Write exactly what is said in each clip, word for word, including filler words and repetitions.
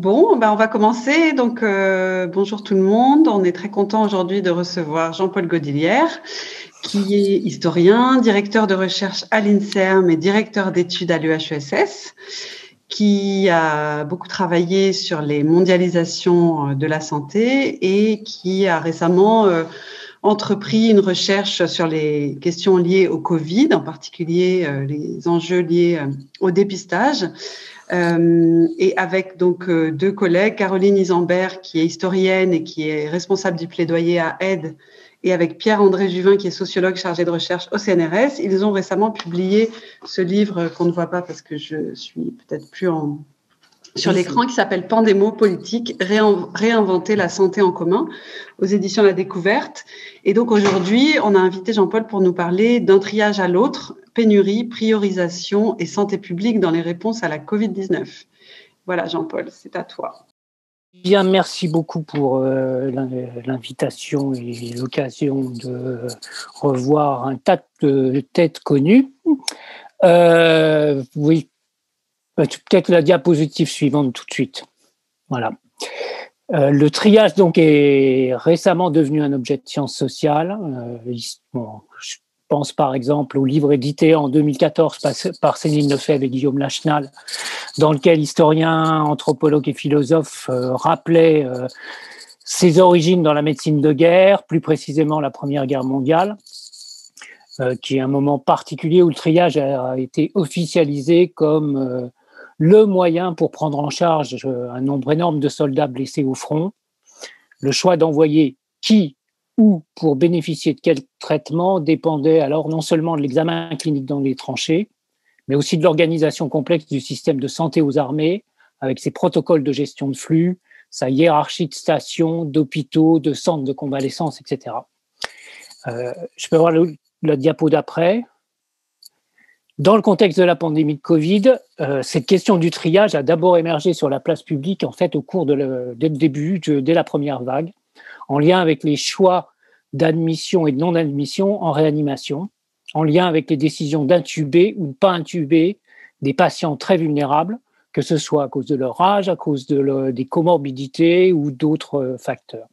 Bon, ben on va commencer. Donc, euh, bonjour tout le monde. On est très content aujourd'hui de recevoir Jean-Paul Godilière, qui est historien, directeur de recherche à l'INSERM et directeur d'études à l'E H E S S, qui a beaucoup travaillé sur les mondialisations de la santé et qui a récemment euh, entrepris une recherche sur les questions liées au Covid, en particulier euh, les enjeux liés euh, au dépistage. Euh, et avec donc euh, deux collègues, Caroline Isambert, qui est historienne et qui est responsable du plaidoyer à Aide, et avec Pierre-André Juvin, qui est sociologue chargé de recherche au C N R S. Ils ont récemment publié ce livre qu'on ne voit pas parce que je suis peut-être plus en... sur l'écran, qui s'appelle Pandémie politique, réin... réinventer la santé en commun, aux éditions La Découverte. Et donc aujourd'hui, on a invité Jean-Paul pour nous parler d'un triage à l'autre, pénurie, priorisation et santé publique dans les réponses à la covid dix-neuf. Voilà, Jean-Paul, c'est à toi. Bien, merci beaucoup pour euh, l'invitation et l'occasion de revoir un tas de têtes connues. Euh, oui, peut-être la diapositive suivante tout de suite. Voilà. Euh, le triage donc est récemment devenu un objet de science sociale. Euh, bon, je pense par exemple au livre édité en deux mille quatorze par, par Céline Lefebvre et Guillaume Lachenal, dans lequel historiens, anthropologues et philosophes euh, rappelaient euh, ses origines dans la médecine de guerre, plus précisément la Première Guerre mondiale, euh, qui est un moment particulier où le triage a été officialisé comme euh, le moyen pour prendre en charge un nombre énorme de soldats blessés au front. Le choix d'envoyer qui, où, pour bénéficier de quel traitement dépendait alors non seulement de l'examen clinique dans les tranchées, mais aussi de l'organisation complexe du système de santé aux armées, avec ses protocoles de gestion de flux, sa hiérarchie de stations, d'hôpitaux, de centres de convalescence, et cetera. Euh, je peux voir le, la diapo d'après. Dans le contexte de la pandémie de Covid, euh, cette question du triage a d'abord émergé sur la place publique en fait au cours de le, dès le début, de, dès la première vague, en lien avec les choix d'admission et de non-admission en réanimation, en lien avec les décisions d'intuber ou de ne pas intuber des patients très vulnérables, que ce soit à cause de leur âge, à cause de le, des comorbidités ou d'autres facteurs.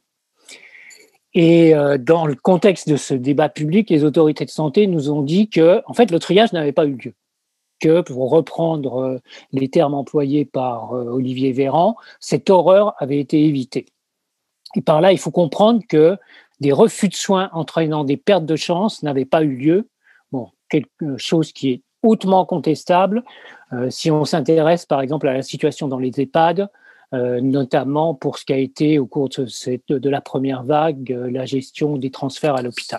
Et euh, dans le contexte de ce débat public, les autorités de santé nous ont dit que, en fait, le triage n'avait pas eu lieu. Que, pour reprendre euh, les termes employés par euh, Olivier Véran, cette horreur avait été évitée. Et par là, il faut comprendre que des refus de soins entraînant des pertes de chance n'avaient pas eu lieu. Bon, quelque chose qui est hautement contestable euh, si on s'intéresse, par exemple, à la situation dans les EHPAD, Euh, notamment pour ce qu'a été au cours de, cette, de la première vague, euh, la gestion des transferts à l'hôpital.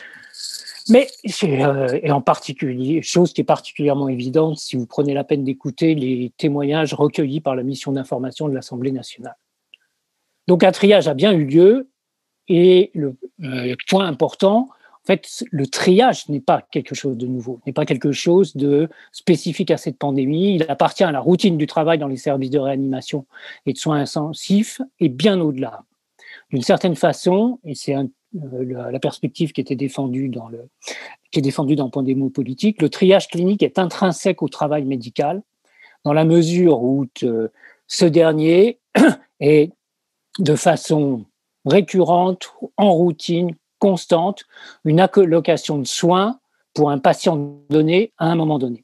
Mais, euh, et en particulier, chose qui est particulièrement évidente si vous prenez la peine d'écouter les témoignages recueillis par la mission d'information de l'Assemblée nationale. Donc un triage a bien eu lieu et le euh, point important, en fait, le triage n'est pas quelque chose de nouveau, n'est pas quelque chose de spécifique à cette pandémie. Il appartient à la routine du travail dans les services de réanimation et de soins intensifs et bien au-delà. D'une certaine façon, et c'est un, euh, la, la perspective qui était défendue dans le, qui est défendue dans Pandémie politique, le triage clinique est intrinsèque au travail médical dans la mesure où euh, ce dernier est de façon récurrente, en routine, constante, une allocation de soins pour un patient donné à un moment donné.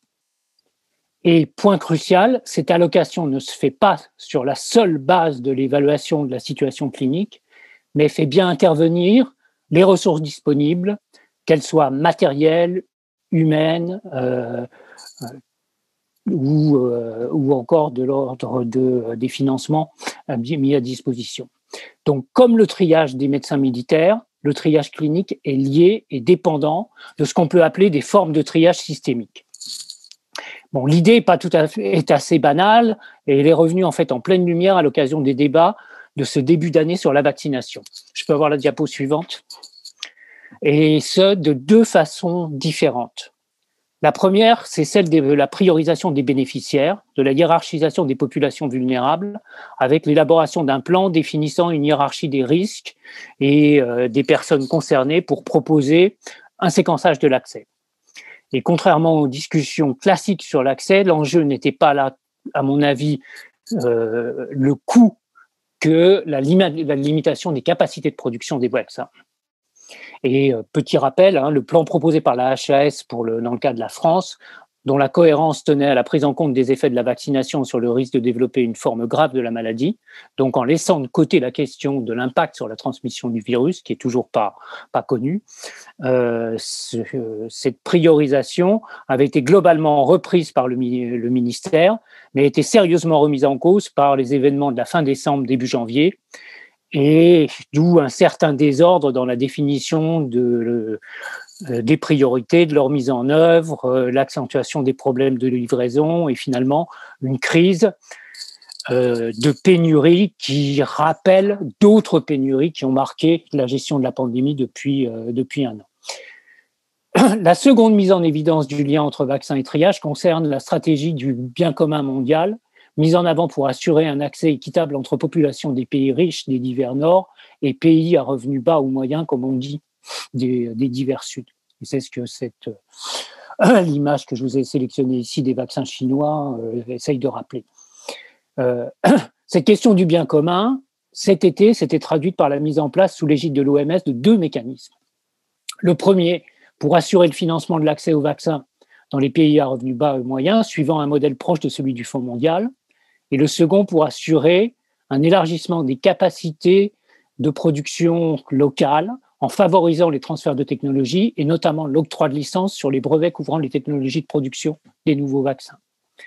Et point crucial, cette allocation ne se fait pas sur la seule base de l'évaluation de la situation clinique, mais fait bien intervenir les ressources disponibles, qu'elles soient matérielles, humaines euh, euh, ou, euh, ou encore de l'ordre de, des financements euh, mis à disposition. Donc, comme le triage des médecins militaires, le triage clinique est lié et dépendant de ce qu'on peut appeler des formes de triage systémique. Bon, l'idée est, pas tout à fait, est assez banale et elle est revenue en fait en pleine lumière à l'occasion des débats de ce début d'année sur la vaccination. Je peux avoir la diapo suivante. Et ce, de deux façons différentes. La première, c'est celle de la priorisation des bénéficiaires, de la hiérarchisation des populations vulnérables, avec l'élaboration d'un plan définissant une hiérarchie des risques et euh, des personnes concernées pour proposer un séquençage de l'accès. Et contrairement aux discussions classiques sur l'accès, l'enjeu n'était pas là, à mon avis, euh, le coût que la, lim- la limitation des capacités de production des vaccins. Et euh, petit rappel, hein, le plan proposé par la H A S pour le, dans le cas de la France, dont la cohérence tenait à la prise en compte des effets de la vaccination sur le risque de développer une forme grave de la maladie, donc en laissant de côté la question de l'impact sur la transmission du virus, qui est toujours pas, pas connue, euh, ce, euh, cette priorisation avait été globalement reprise par le, le ministère, mais a été sérieusement remise en cause par les événements de la fin décembre, début janvier, et d'où un certain désordre dans la définition de, euh, des priorités, de leur mise en œuvre, euh, l'accentuation des problèmes de livraison et finalement une crise euh, de pénurie qui rappelle d'autres pénuries qui ont marqué la gestion de la pandémie depuis, euh, depuis un an. La seconde mise en évidence du lien entre vaccin et triage concerne la stratégie du bien commun mondial, mise en avant pour assurer un accès équitable entre populations des pays riches des divers nord et pays à revenus bas ou moyens, comme on dit, des, des divers sud. Et c'est ce que cette, euh, l'image que je vous ai sélectionnée ici des vaccins chinois euh, essaye de rappeler. Euh, cette question du bien commun, cet été, s'était traduite par la mise en place sous l'égide de l'O M S de deux mécanismes. Le premier, pour assurer le financement de l'accès aux vaccins dans les pays à revenus bas et moyens, suivant un modèle proche de celui du Fonds mondial, et le second pour assurer un élargissement des capacités de production locale en favorisant les transferts de technologies et notamment l'octroi de licences sur les brevets couvrant les technologies de production des nouveaux vaccins.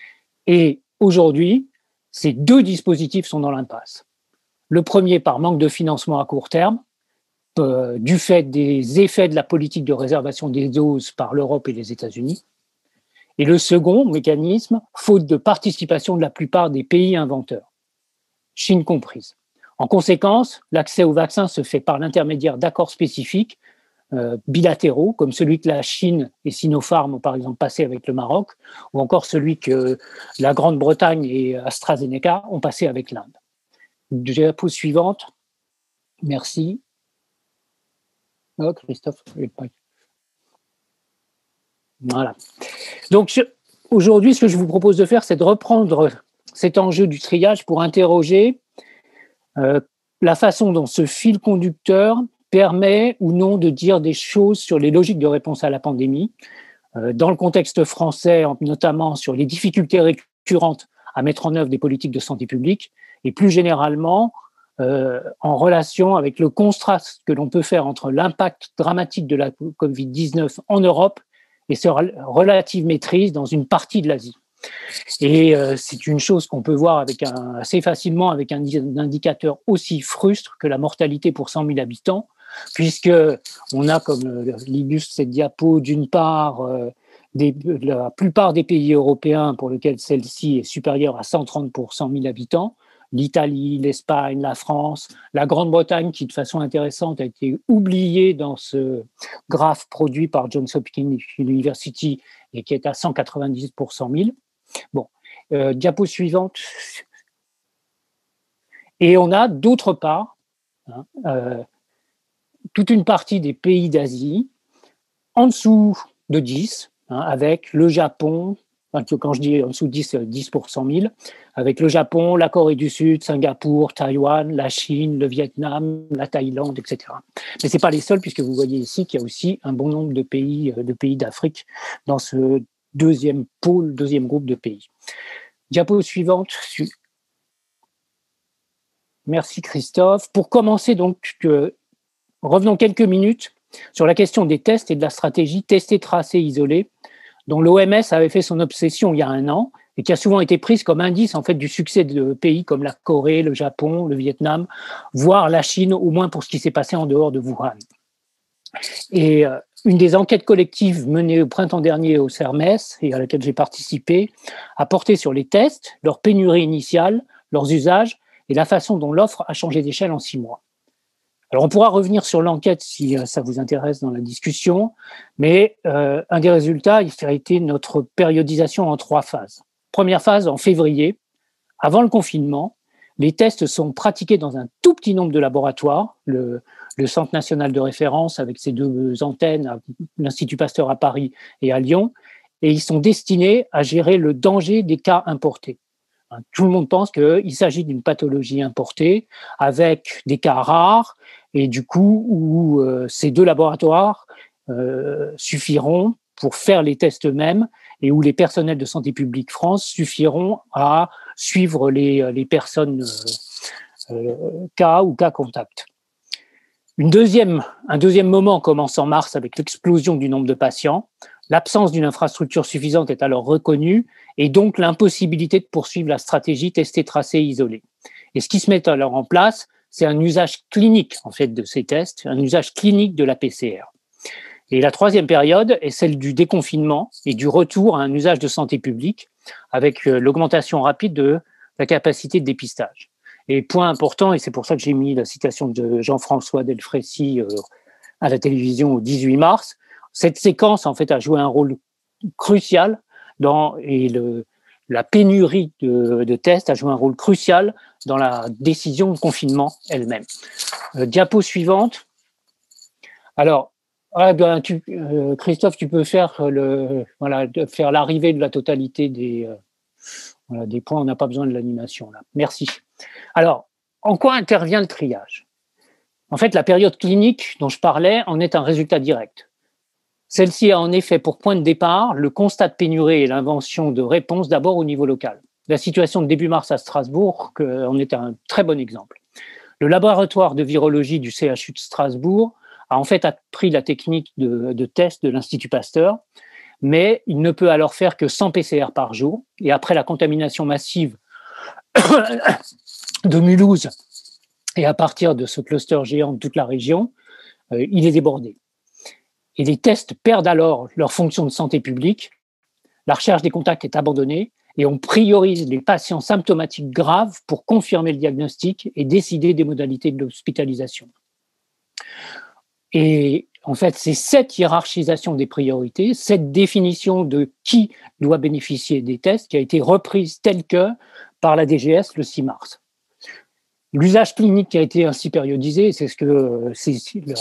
Et aujourd'hui, ces deux dispositifs sont dans l'impasse. Le premier par manque de financement à court terme, euh, du fait des effets de la politique de réservation des doses par l'Europe et les États-Unis. Et le second mécanisme, faute de participation de la plupart des pays inventeurs, Chine comprise. En conséquence, l'accès aux vaccins se fait par l'intermédiaire d'accords spécifiques euh, bilatéraux, comme celui que la Chine et Sinopharm ont par exemple passé avec le Maroc, ou encore celui que la Grande-Bretagne et AstraZeneca ont passé avec l'Inde. Diapo suivante. Merci. Oh, Christophe. Voilà. Donc, je, aujourd'hui, ce que je vous propose de faire, c'est de reprendre cet enjeu du triage pour interroger euh, la façon dont ce fil conducteur permet ou non de dire des choses sur les logiques de réponse à la pandémie, euh, dans le contexte français, notamment sur les difficultés récurrentes à mettre en œuvre des politiques de santé publique, et plus généralement, euh, en relation avec le contraste que l'on peut faire entre l'impact dramatique de la covid dix-neuf en Europe et sa relative maîtrise dans une partie de l'Asie. Et euh, c'est une chose qu'on peut voir avec un, assez facilement avec un, un indicateur aussi frustre que la mortalité pour cent mille habitants, puisqu'on a, comme euh, l'illustre cette diapo, d'une part, euh, des, la plupart des pays européens pour lesquels celle-ci est supérieure à cent trente pour cent mille habitants, l'Italie, l'Espagne, la France, la Grande-Bretagne, qui de façon intéressante a été oubliée dans ce graphe produit par Johns Hopkins University et qui est à cent quatre-vingt-dix pour cent mille. Bon, euh, diapo suivante. Et on a d'autre part hein, euh, toute une partie des pays d'Asie en dessous de dix, hein, avec le Japon. Quand je dis en dessous de dix, dix pour cent mille, avec le Japon, la Corée du Sud, Singapour, Taïwan, la Chine, le Vietnam, la Thaïlande, et cetera. Mais ce n'est pas les seuls, puisque vous voyez ici qu'il y a aussi un bon nombre de pays, de pays d'Afrique dans ce deuxième pôle, deuxième groupe de pays. Diapo suivante. Merci Christophe. Pour commencer, donc, euh, revenons quelques minutes sur la question des tests et de la stratégie tester, tracer, isoler, dont l'O M S avait fait son obsession il y a un an et qui a souvent été prise comme indice en fait du succès de pays comme la Corée, le Japon, le Vietnam, voire la Chine, au moins pour ce qui s'est passé en dehors de Wuhan. Et euh, une des enquêtes collectives menées au printemps dernier au C E R M E S et à laquelle j'ai participé a porté sur les tests, leur pénurie initiale, leurs usages et la façon dont l'offre a changé d'échelle en six mois. Alors, on pourra revenir sur l'enquête si ça vous intéresse dans la discussion, mais euh, un des résultats, il a été notre périodisation en trois phases. Première phase, en février, avant le confinement, les tests sont pratiqués dans un tout petit nombre de laboratoires, le, le Centre national de référence avec ses deux antennes, à l'Institut Pasteur à Paris et à Lyon, et ils sont destinés à gérer le danger des cas importés. Tout le monde pense qu'il s'agit d'une pathologie importée avec des cas rares et du coup où euh, ces deux laboratoires euh, suffiront pour faire les tests eux-mêmes et où les personnels de Santé publique France suffiront à suivre les, les personnes euh, euh, cas ou cas contact. Une deuxième, un deuxième moment commence en mars avec l'explosion du nombre de patients. L'absence d'une infrastructure suffisante est alors reconnue et donc l'impossibilité de poursuivre la stratégie tester, tracer, isoler. Et ce qui se met alors en place, c'est un usage clinique en fait de ces tests, un usage clinique de la P C R. Et la troisième période est celle du déconfinement et du retour à un usage de santé publique avec l'augmentation rapide de la capacité de dépistage. Et point important, et c'est pour ça que j'ai mis la citation de Jean-François Delfraissy à la télévision au dix-huit mars, cette séquence en fait a joué un rôle crucial dans et le, la pénurie de, de tests a joué un rôle crucial dans la décision de confinement elle-même. Euh, diapo suivante. Alors, ah ben, tu, euh, Christophe, tu peux faire le voilà faire l'arrivée de la totalité des euh, voilà, des points. On n'a pas besoin de l'animation là. Merci. Alors, en quoi intervient le triage ? En fait, la période clinique dont je parlais en est un résultat direct. Celle-ci a en effet pour point de départ le constat de pénurie et l'invention de réponses d'abord au niveau local. La situation de début mars à Strasbourg en est un très bon exemple. Le laboratoire de virologie du C H U de Strasbourg a en fait appris la technique de, de test de l'Institut Pasteur, mais il ne peut alors faire que cent P C R par jour. Et après la contamination massive de Mulhouse et à partir de ce cluster géant de toute la région, euh, il est débordé. Et les tests perdent alors leur fonction de santé publique, la recherche des contacts est abandonnée et on priorise les patients symptomatiques graves pour confirmer le diagnostic et décider des modalités de l'hospitalisation. Et en fait, c'est cette hiérarchisation des priorités, cette définition de qui doit bénéficier des tests qui a été reprise telle que par la D G S le six mars. L'usage clinique qui a été ainsi périodisé, c'est ce que c'est,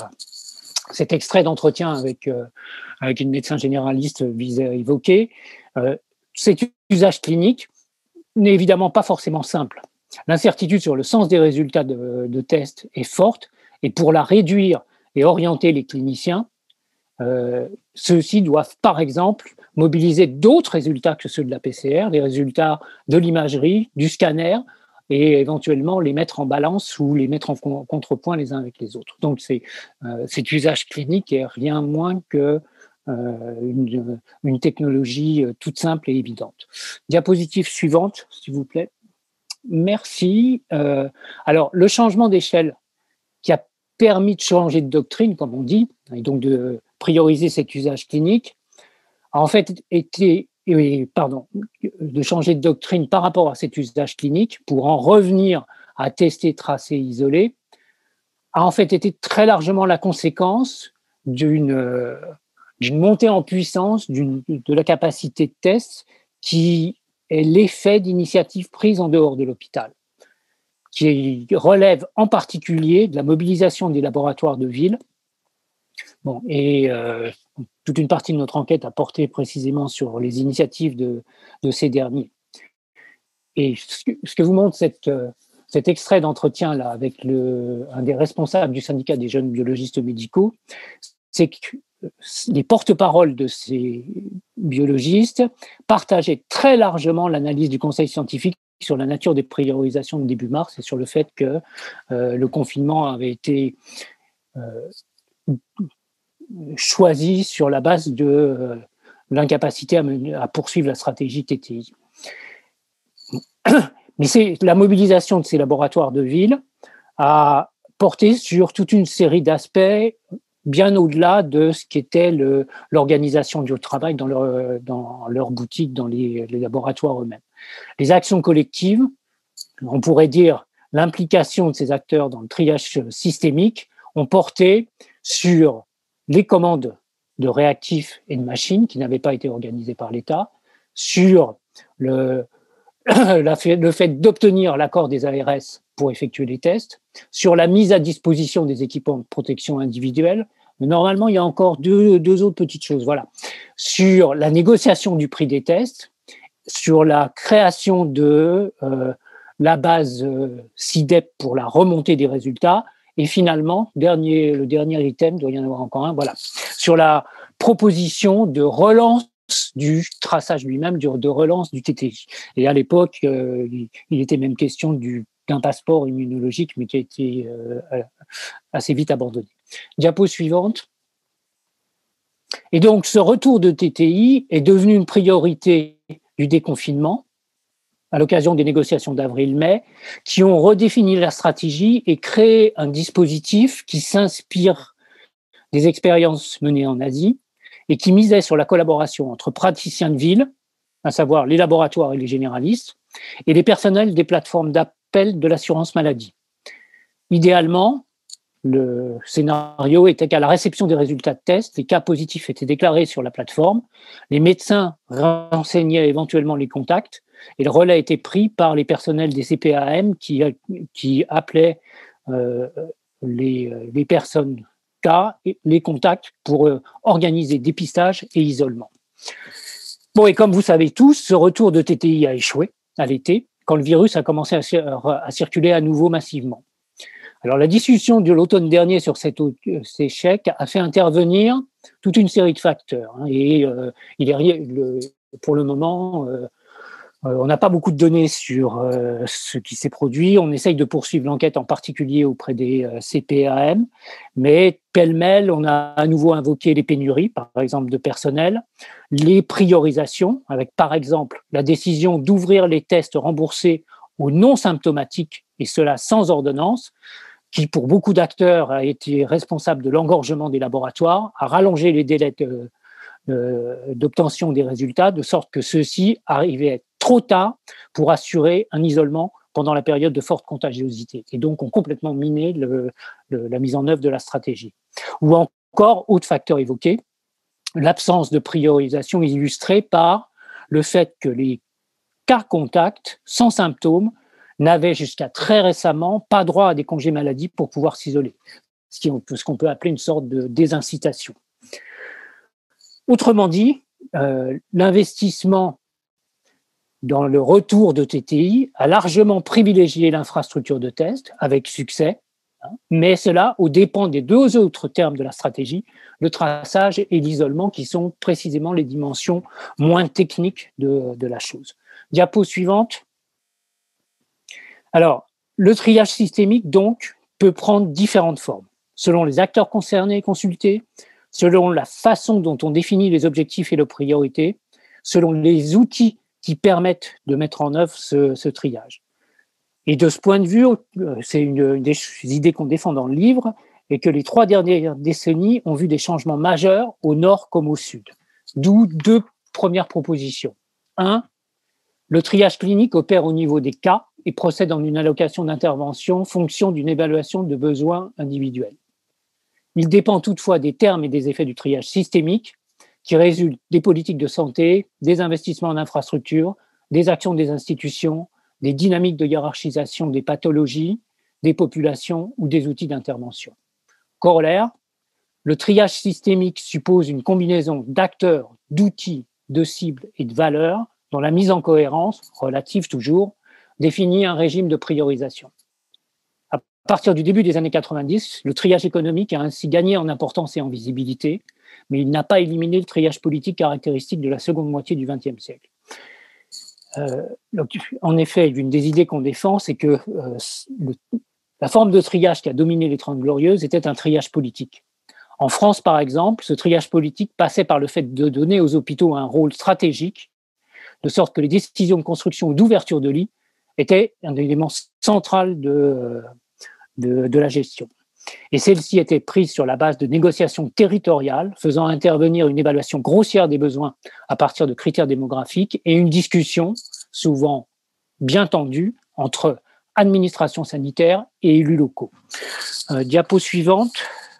cet extrait d'entretien avec, euh, avec une médecin généraliste visait à évoquer. Euh, cet usage clinique n'est évidemment pas forcément simple. L'incertitude sur le sens des résultats de, de tests est forte et pour la réduire et orienter les cliniciens, euh, ceux-ci doivent par exemple mobiliser d'autres résultats que ceux de la P C R, les résultats de l'imagerie, du scanner, et éventuellement les mettre en balance ou les mettre en contrepoint les uns avec les autres. Donc c'est, euh, cet usage clinique est rien moins que euh, une, une technologie toute simple et évidente. Diapositive suivante, s'il vous plaît. Merci. Euh, alors, le changement d'échelle qui a permis de changer de doctrine, comme on dit, et donc de prioriser cet usage clinique, a en fait été, pardon, de changer de doctrine par rapport à cet usage clinique pour en revenir à tester, tracer, isoler, a en fait été très largement la conséquence d'une, d'une montée en puissance d'une, de la capacité de test qui est l'effet d'initiatives prises en dehors de l'hôpital, qui relève en particulier de la mobilisation des laboratoires de ville. Bon, et euh, toute une partie de notre enquête a porté précisément sur les initiatives de, de ces derniers. Et ce que, ce que vous montre cette, euh, cet extrait d'entretien-là avec le, un des responsables du syndicat des jeunes biologistes médicaux, c'est que les porte-paroles de ces biologistes partageaient très largement l'analyse du conseil scientifique sur la nature des priorisations de début mars et sur le fait que euh, le confinement avait été euh, choisi sur la base de euh, l'incapacité à, mener, à poursuivre la stratégie T T I. Mais c'est la mobilisation de ces laboratoires de ville a porté sur toute une série d'aspects bien au-delà de ce qu'était le, l'organisation du travail dans leur, dans leur boutique, dans les, les laboratoires eux-mêmes. Les actions collectives, on pourrait dire l'implication de ces acteurs dans le triage systémique, ont porté sur les commandes de réactifs et de machines qui n'avaient pas été organisées par l'État, sur le, la fait, le fait d'obtenir l'accord des A R S pour effectuer les tests, sur la mise à disposition des équipements de protection individuelle. Mais normalement, il y a encore deux, deux autres petites choses. Voilà. Sur la négociation du prix des tests, sur la création de euh, la base euh, C I D E P pour la remontée des résultats. Et finalement, dernier, le dernier item, il doit y en avoir encore un, voilà, sur la proposition de relance du traçage lui-même, de relance du T T I. Et à l'époque, euh, il était même question du, d'un passeport immunologique, mais qui a été euh, assez vite abandonné. Diapo suivante. Et donc, ce retour de T T I est devenu une priorité du déconfinement à l'occasion des négociations d'avril-mai, qui ont redéfini la stratégie et créé un dispositif qui s'inspire des expériences menées en Asie et qui misait sur la collaboration entre praticiens de ville, à savoir les laboratoires et les généralistes, et les personnels des plateformes d'appel de l'assurance maladie. Idéalement, le scénario était qu'à la réception des résultats de tests, les cas positifs étaient déclarés sur la plateforme, les médecins renseignaient éventuellement les contacts, et le relais était pris par les personnels des C P A M qui, qui appelaient euh, les, les personnes cas, et les contacts pour euh, organiser dépistage et isolement. Bon, et comme vous savez tous, ce retour de T T I a échoué à l'été, quand le virus a commencé à, à circuler à nouveau massivement. Alors, la discussion de l'automne dernier sur cet, cet échec a fait intervenir toute une série de facteurs. Hein, et euh, il est le, pour le moment, euh, on n'a pas beaucoup de données sur euh, ce qui s'est produit. On essaye de poursuivre l'enquête, en particulier auprès des euh, C P A M, mais pêle-mêle, on a à nouveau invoqué les pénuries, par exemple de personnel, les priorisations, avec par exemple la décision d'ouvrir les tests remboursés aux non symptomatiques, et cela sans ordonnance, qui pour beaucoup d'acteurs a été responsable de l'engorgement des laboratoires, a rallongé les délais de, de, d'obtention des résultats, de sorte que ceux-ci arrivaient trop tard pour assurer un isolement pendant la période de forte contagiosité, et donc ont complètement miné le, le, la mise en œuvre de la stratégie. Ou encore, autre facteur évoqué, l'absence de priorisation illustrée par le fait que les cas contacts sans symptômes n'avaient jusqu'à très récemment pas droit à des congés maladie pour pouvoir s'isoler, ce qu'on peut appeler une sorte de désincitation. Autrement dit, euh, l'investissement dans le retour de T T I a largement privilégié l'infrastructure de test, avec succès, hein, mais cela aux dépens des deux autres termes de la stratégie, le traçage et l'isolement, qui sont précisément les dimensions moins techniques de, de la chose. Diapo suivante. Alors, le triage systémique, donc, peut prendre différentes formes, selon les acteurs concernés et consultés, selon la façon dont on définit les objectifs et les priorités, selon les outils qui permettent de mettre en œuvre ce, ce triage. Et de ce point de vue, c'est une, une des idées qu'on défend dans le livre, et que les trois dernières décennies ont vu des changements majeurs au nord comme au sud. D'où deux premières propositions. Un, le triage clinique opère au niveau des cas et procède en une allocation d'intervention fonction d'une évaluation de besoins individuels. Il dépend toutefois des termes et des effets du triage systémique, qui résultent des politiques de santé, des investissements en infrastructures, des actions des institutions, des dynamiques de hiérarchisation des pathologies, des populations ou des outils d'intervention. Corollaire, le triage systémique suppose une combinaison d'acteurs, d'outils, de cibles et de valeurs dont la mise en cohérence, relative toujours, définit un régime de priorisation. À partir du début des années quatre-vingt-dix, le triage économique a ainsi gagné en importance et en visibilité, mais il n'a pas éliminé le triage politique caractéristique de la seconde moitié du vingtième siècle. Euh, donc, en effet, une des idées qu'on défend, c'est que euh, le, la forme de triage qui a dominé les Trente Glorieuses était un triage politique. En France, par exemple, ce triage politique passait par le fait de donner aux hôpitaux un rôle stratégique, de sorte que les décisions de construction ou d'ouverture de lits étaient un élément central de, de, de la gestion. Et celle-ci était prise sur la base de négociations territoriales, faisant intervenir une évaluation grossière des besoins à partir de critères démographiques et une discussion, souvent bien tendue, entre administration sanitaire et élus locaux. Euh, diapo suivante.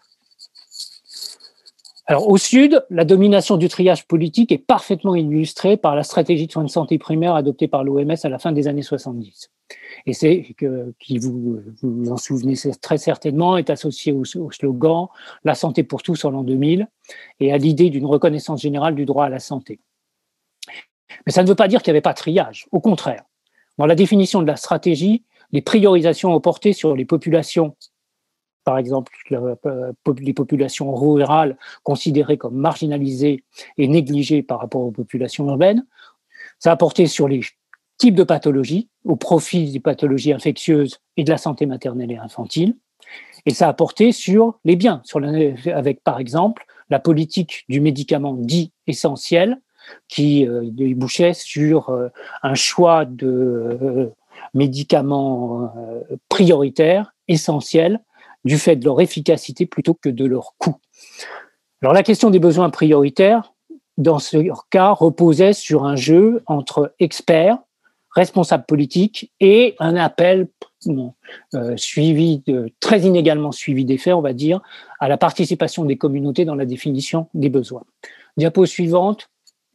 Alors, au Sud, la domination du triage politique est parfaitement illustrée par la stratégie de soins de santé primaire adoptée par l'O M S à la fin des années soixante-dix. Et c'est que, qui vous vous en souvenez très certainement, est associé au, au slogan « La santé pour tous » en l'an deux mille et à l'idée d'une reconnaissance générale du droit à la santé. Mais ça ne veut pas dire qu'il n'y avait pas de triage. Au contraire, dans la définition de la stratégie, les priorisations ont porté sur les populations, par exemple les populations rurales considérées comme marginalisées et négligées par rapport aux populations urbaines. Ça a porté sur les types de pathologies, au profit des pathologies infectieuses et de la santé maternelle et infantile. Et ça a porté sur les biens, sur la, avec par exemple la politique du médicament dit essentiel, qui euh, débouchait sur euh, un choix de euh, médicaments euh, prioritaires, essentiels, du fait de leur efficacité plutôt que de leur coût. Alors la question des besoins prioritaires, dans ce cas, reposait sur un jeu entre experts, responsables politiques et un appel non, euh, suivi de, très inégalement suivi des faits, on va dire, à la participation des communautés dans la définition des besoins. Diapo suivante.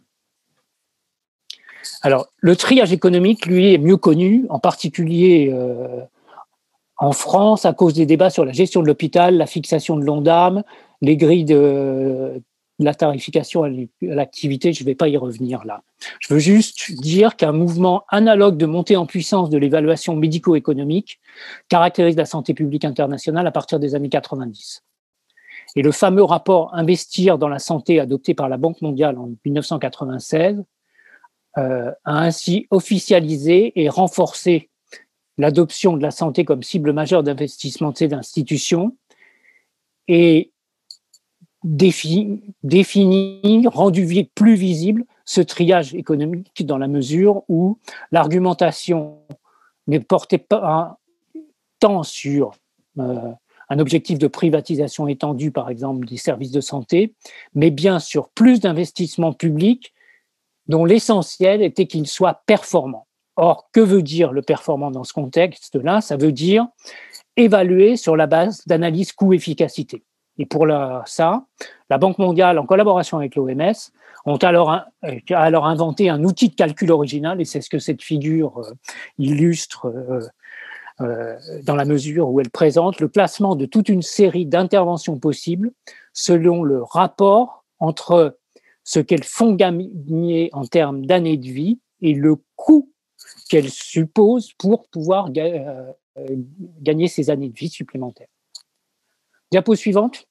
Alors, le triage économique, lui, est mieux connu, en particulier euh, en France, à cause des débats sur la gestion de l'hôpital, la fixation de l'ONDAM, les grilles de, de la tarification à l'activité. Je ne vais pas y revenir là. Je veux juste dire qu'un mouvement analogue de montée en puissance de l'évaluation médico-économique caractérise la santé publique internationale à partir des années quatre-vingt-dix. Et le fameux rapport « Investir dans la santé » adopté par la Banque mondiale en dix-neuf cent quatre-vingt-seize euh, a ainsi officialisé et renforcé l'adoption de la santé comme cible majeure d'investissement de ces institutions et défini, défini, rendu plus visible ce triage économique dans la mesure où l'argumentation ne portait pas tant sur euh, un objectif de privatisation étendue, par exemple, des services de santé, mais bien sur plus d'investissements publics dont l'essentiel était qu'ils soient performants. Or, que veut dire le performant dans ce contexte-là? Ça veut dire évaluer sur la base d'analyse coût-efficacité. Et pour la, ça, la Banque mondiale, en collaboration avec l'O M S, ont alors, alors inventé un outil de calcul original, et c'est ce que cette figure euh, illustre euh, euh, dans la mesure où elle présente le classement de toute une série d'interventions possibles selon le rapport entre ce qu'elles font gagner en termes d'années de vie et le coût qu'elles supposent pour pouvoir ga- euh, gagner ces années de vie supplémentaires. Diapo suivante.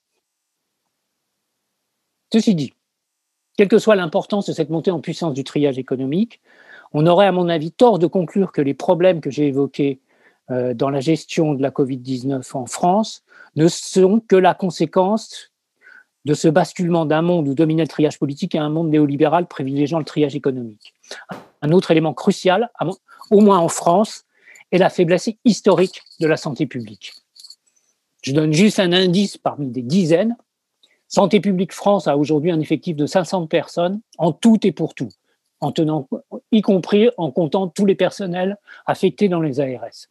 Ceci dit, quelle que soit l'importance de cette montée en puissance du triage économique, on aurait, à mon avis, tort de conclure que les problèmes que j'ai évoqués euh, dans la gestion de la covid dix-neuf en France ne sont que la conséquence de ce basculement d'un monde où dominait le triage politique à un monde néolibéral privilégiant le triage économique. Un autre élément crucial, au moins en France, est la faiblesse historique de la santé publique. Je donne juste un indice parmi des dizaines. Santé publique France a aujourd'hui un effectif de cinq cents personnes en tout et pour tout, en tenant, y compris en comptant tous les personnels affectés dans les A R S.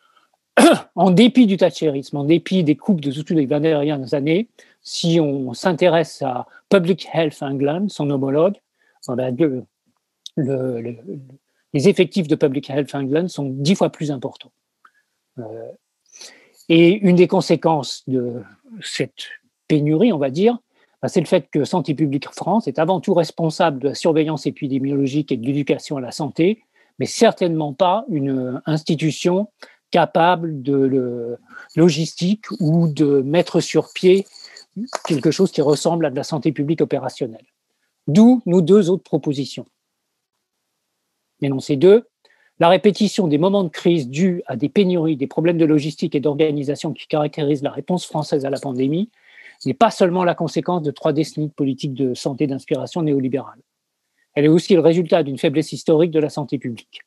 En dépit du thatchérisme, en dépit des coupes de toutes les vingt dernières années, si on s'intéresse à Public Health England, son homologue, le, le, le, les effectifs de Public Health England sont dix fois plus importants. Euh, et une des conséquences de cette pénurie, on va dire, c'est le fait que Santé publique France est avant tout responsable de la surveillance épidémiologique et de l'éducation à la santé, mais certainement pas une institution capable de le, logistique ou de mettre sur pied quelque chose qui ressemble à de la santé publique opérationnelle. D'où nos deux autres propositions. Énoncé deux, la répétition des moments de crise dus à des pénuries, des problèmes de logistique et d'organisation qui caractérisent la réponse française à la pandémie n'est pas seulement la conséquence de trois décennies de politique de santé d'inspiration néolibérale. Elle est aussi le résultat d'une faiblesse historique de la santé publique.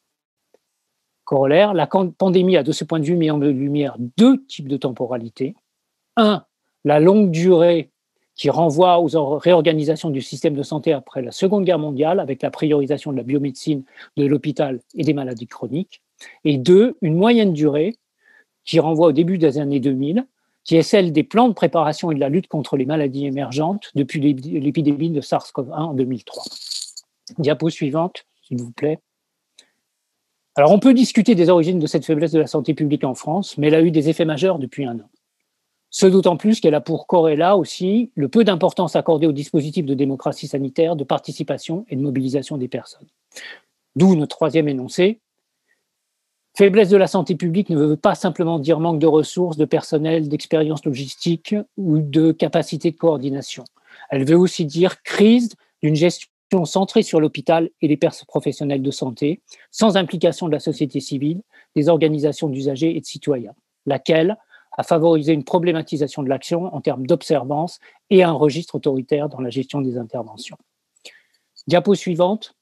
Corollaire, la pandémie a de ce point de vue mis en lumière deux types de temporalité. Un, la longue durée qui renvoie aux réorganisations du système de santé après la Seconde Guerre mondiale, avec la priorisation de la biomédecine, de l'hôpital et des maladies chroniques. Et deux, une moyenne durée qui renvoie au début des années deux mille, qui est celle des plans de préparation et de la lutte contre les maladies émergentes depuis l'épidémie de SARS-CoV un en deux mille trois. Diapo suivante, s'il vous plaît. Alors, on peut discuter des origines de cette faiblesse de la santé publique en France, mais elle a eu des effets majeurs depuis un an. Ce d'autant plus qu'elle a pour corrélat aussi le peu d'importance accordée au dispositif de démocratie sanitaire, de participation et de mobilisation des personnes. D'où notre troisième énoncé. Faiblesse de la santé publique ne veut pas simplement dire manque de ressources, de personnel, d'expérience logistique ou de capacité de coordination. Elle veut aussi dire crise d'une gestion centrée sur l'hôpital et les professionnels de santé, sans implication de la société civile, des organisations d'usagers et de citoyens, laquelle a favorisé une problématisation de l'action en termes d'observance et un registre autoritaire dans la gestion des interventions. Diapo suivante.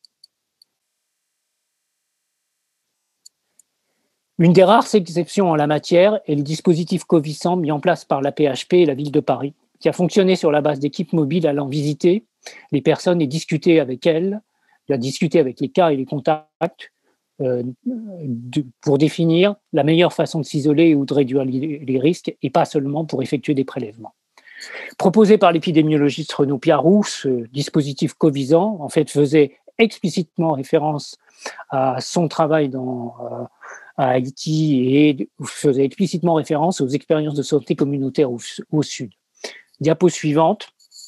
Une des rares exceptions en la matière est le dispositif Covisant mis en place par l'A P H P et la ville de Paris, qui a fonctionné sur la base d'équipes mobiles allant visiter les personnes et discuter avec elles, discuter avec les cas et les contacts euh, de, pour définir la meilleure façon de s'isoler ou de réduire les, les risques, et pas seulement pour effectuer des prélèvements. Proposé par l'épidémiologiste Renaud Piarou, ce dispositif Covisant en fait faisait explicitement référence à son travail dans euh, à Haïti et faisait explicitement référence aux expériences de santé communautaire au, au sud. Diapo suivante.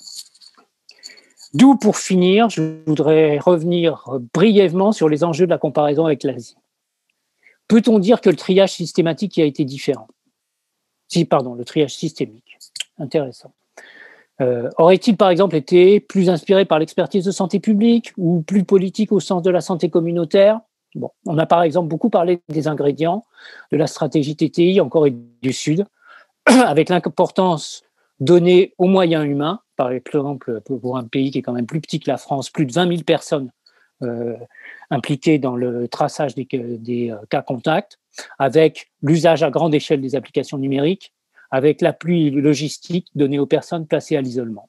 D'où, pour finir, je voudrais revenir brièvement sur les enjeux de la comparaison avec l'Asie. Peut-on dire que le triage systématique y a été différent ? Si, pardon, le triage systémique. Intéressant. Euh, aurait-il, par exemple, été plus inspiré par l'expertise de santé publique ou plus politique au sens de la santé communautaire ? Bon, on a par exemple beaucoup parlé des ingrédients, de la stratégie T T I en Corée du Sud, avec l'importance donnée aux moyens humains, par exemple pour un pays qui est quand même plus petit que la France, plus de vingt mille personnes euh, impliquées dans le traçage des, des euh, cas contacts, avec l'usage à grande échelle des applications numériques, avec l'appui logistique donné aux personnes placées à l'isolement.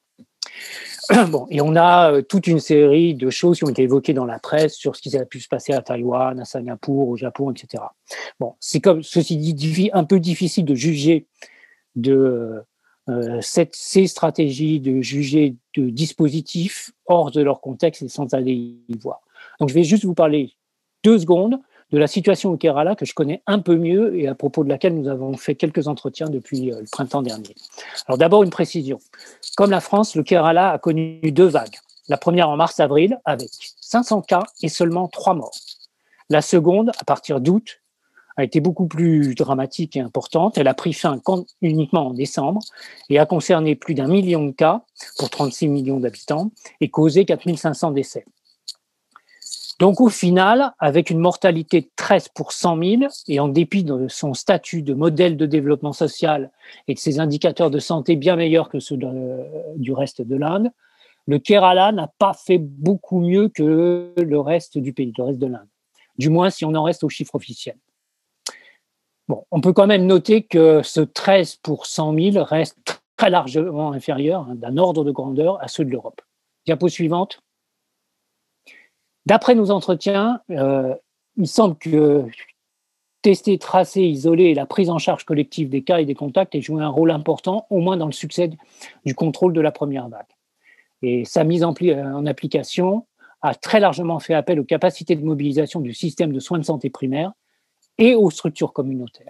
Bon, et on a euh, toute une série de choses qui ont été évoquées dans la presse sur ce qui a pu se passer à Taïwan, à Singapour, au Japon, et cetera. Bon, c'est comme ceci dit un peu difficile de juger de euh, cette, ces stratégies, de juger de dispositifs hors de leur contexte et sans aller y voir. Donc, je vais juste vous parler deux secondes de la situation au Kerala que je connais un peu mieux et à propos de laquelle nous avons fait quelques entretiens depuis euh, le printemps dernier. Alors d'abord une précision. Comme la France, le Kerala a connu deux vagues. La première en mars-avril avec cinq cents cas et seulement trois morts. La seconde, à partir d'août, a été beaucoup plus dramatique et importante. Elle a pris fin uniquement en décembre et a concerné plus d'un million de cas pour trente-six millions d'habitants et causé quatre mille cinq cents décès. Donc au final, avec une mortalité de treize pour cent mille et en dépit de son statut de modèle de développement social et de ses indicateurs de santé bien meilleurs que ceux de, du reste de l'Inde, le Kerala n'a pas fait beaucoup mieux que le reste du pays, le reste de l'Inde. Du moins si on en reste aux chiffres officiels. Bon, on peut quand même noter que ce treize pour cent mille reste très largement inférieur, hein, d'un ordre de grandeur à ceux de l'Europe. Diapo suivante. D'après nos entretiens, euh, il semble que tester, tracer, isoler et la prise en charge collective des cas et des contacts ait joué un rôle important, au moins dans le succès du contrôle de la première vague. Et sa mise en, pli- en application a très largement fait appel aux capacités de mobilisation du système de soins de santé primaire et aux structures communautaires.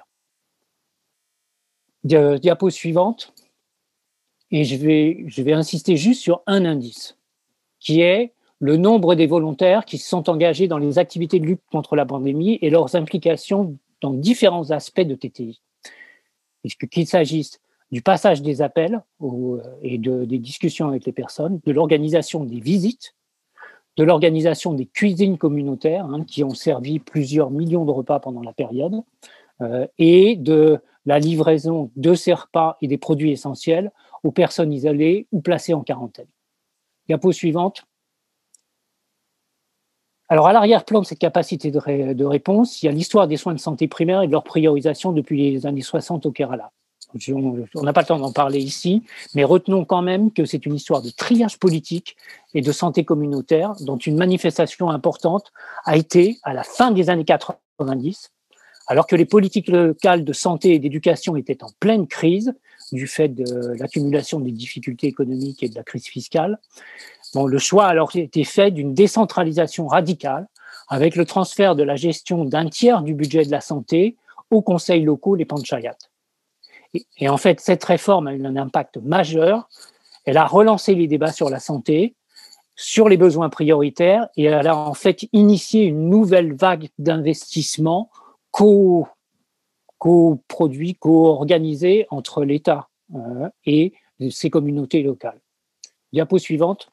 Di- diapo suivante. Et je vais, je vais insister juste sur un indice, qui est le nombre des volontaires qui se sont engagés dans les activités de lutte contre la pandémie et leurs implications dans différents aspects de T T I. Qu'il s'agisse du passage des appels au, et de, des discussions avec les personnes, de l'organisation des visites, de l'organisation des cuisines communautaires, hein, qui ont servi plusieurs millions de repas pendant la période, euh, et de la livraison de ces repas et des produits essentiels aux personnes isolées ou placées en quarantaine. Diapo suivante. Alors, à l'arrière-plan de cette capacité de, ré, de réponse, il y a l'histoire des soins de santé primaire et de leur priorisation depuis les années soixante au Kerala. On n'a pas le temps d'en parler ici, mais retenons quand même que c'est une histoire de triage politique et de santé communautaire dont une manifestation importante a été, à la fin des années quatre-vingt-dix, alors que les politiques locales de santé et d'éducation étaient en pleine crise du fait de l'accumulation des difficultés économiques et de la crise fiscale. Bon, le choix a alors été fait d'une décentralisation radicale avec le transfert de la gestion d'un tiers du budget de la santé aux conseils locaux, les panchayats. Et, et en fait, cette réforme a eu un impact majeur. Elle a relancé les débats sur la santé, sur les besoins prioritaires, et elle a en fait initié une nouvelle vague d'investissements co, co-produits, co-organisés entre l'État euh, et ces communautés locales. Diapo suivante.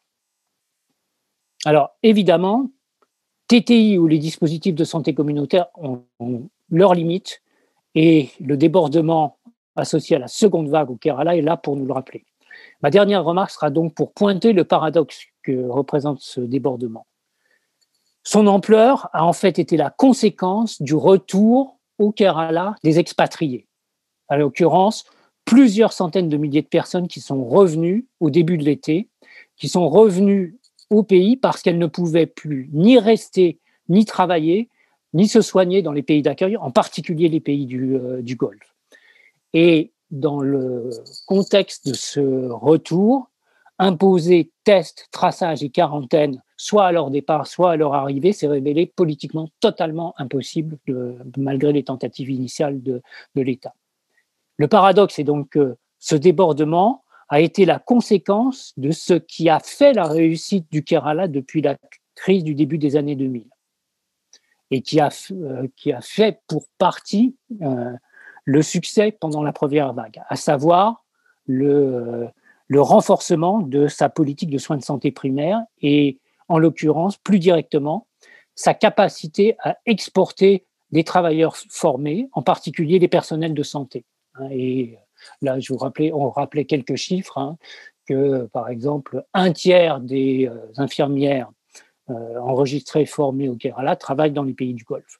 Alors, évidemment, T T I ou les dispositifs de santé communautaire ont, ont leurs limites et le débordement associé à la seconde vague au Kerala est là pour nous le rappeler. Ma dernière remarque sera donc pour pointer le paradoxe que représente ce débordement. Son ampleur a en fait été la conséquence du retour au Kerala des expatriés. À l'occurrence, plusieurs centaines de milliers de personnes qui sont revenues au début de l'été, qui sont revenues au pays parce qu'elles ne pouvaient plus ni rester, ni travailler, ni se soigner dans les pays d'accueil, en particulier les pays du, euh, du Golfe. Et dans le contexte de ce retour, imposer tests, traçage et quarantaine, soit à leur départ, soit à leur arrivée, s'est révélé politiquement totalement impossible, de, malgré les tentatives initiales de, de l'État. Le paradoxe est donc que ce débordement a été la conséquence de ce qui a fait la réussite du Kerala depuis la crise du début des années deux mille et qui a, euh, qui a fait pour partie euh, le succès pendant la première vague, à savoir le, le renforcement de sa politique de soins de santé primaire et, en l'occurrence, plus directement, sa capacité à exporter des travailleurs formés, en particulier les personnels de santé. Et là, je vous rappelais, on rappelait quelques chiffres, hein, que, par exemple, un tiers des euh, infirmières euh, enregistrées, formées au Kerala travaillent dans les pays du Golfe.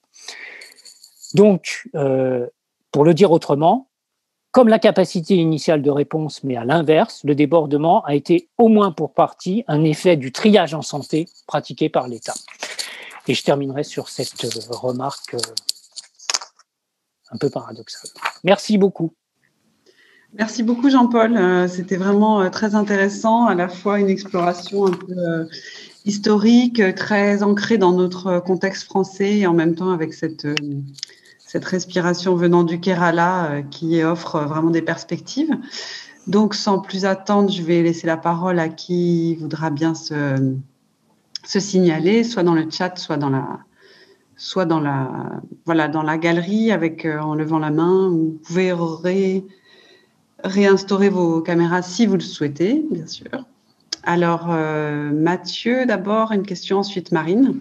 Donc, euh, pour le dire autrement, comme la capacité initiale de réponse, mais à l'inverse, le débordement a été au moins pour partie un effet du triage en santé pratiqué par l'État. Et je terminerai sur cette euh, remarque euh, un peu paradoxale. Merci beaucoup. Merci beaucoup Jean-Paul, euh, c'était vraiment euh, très intéressant, à la fois une exploration un peu euh, historique, euh, très ancrée dans notre contexte français et en même temps avec cette, euh, cette respiration venant du Kerala euh, qui offre vraiment des perspectives. Donc sans plus attendre, je vais laisser la parole à qui voudra bien se, se signaler, soit dans le chat, soit dans la, soit dans la, voilà, dans la galerie avec, euh, en levant la main. Vous pouvez ré, réinstaurer vos caméras si vous le souhaitez, bien sûr. Alors, euh, Mathieu, d'abord, une question, ensuite Marine.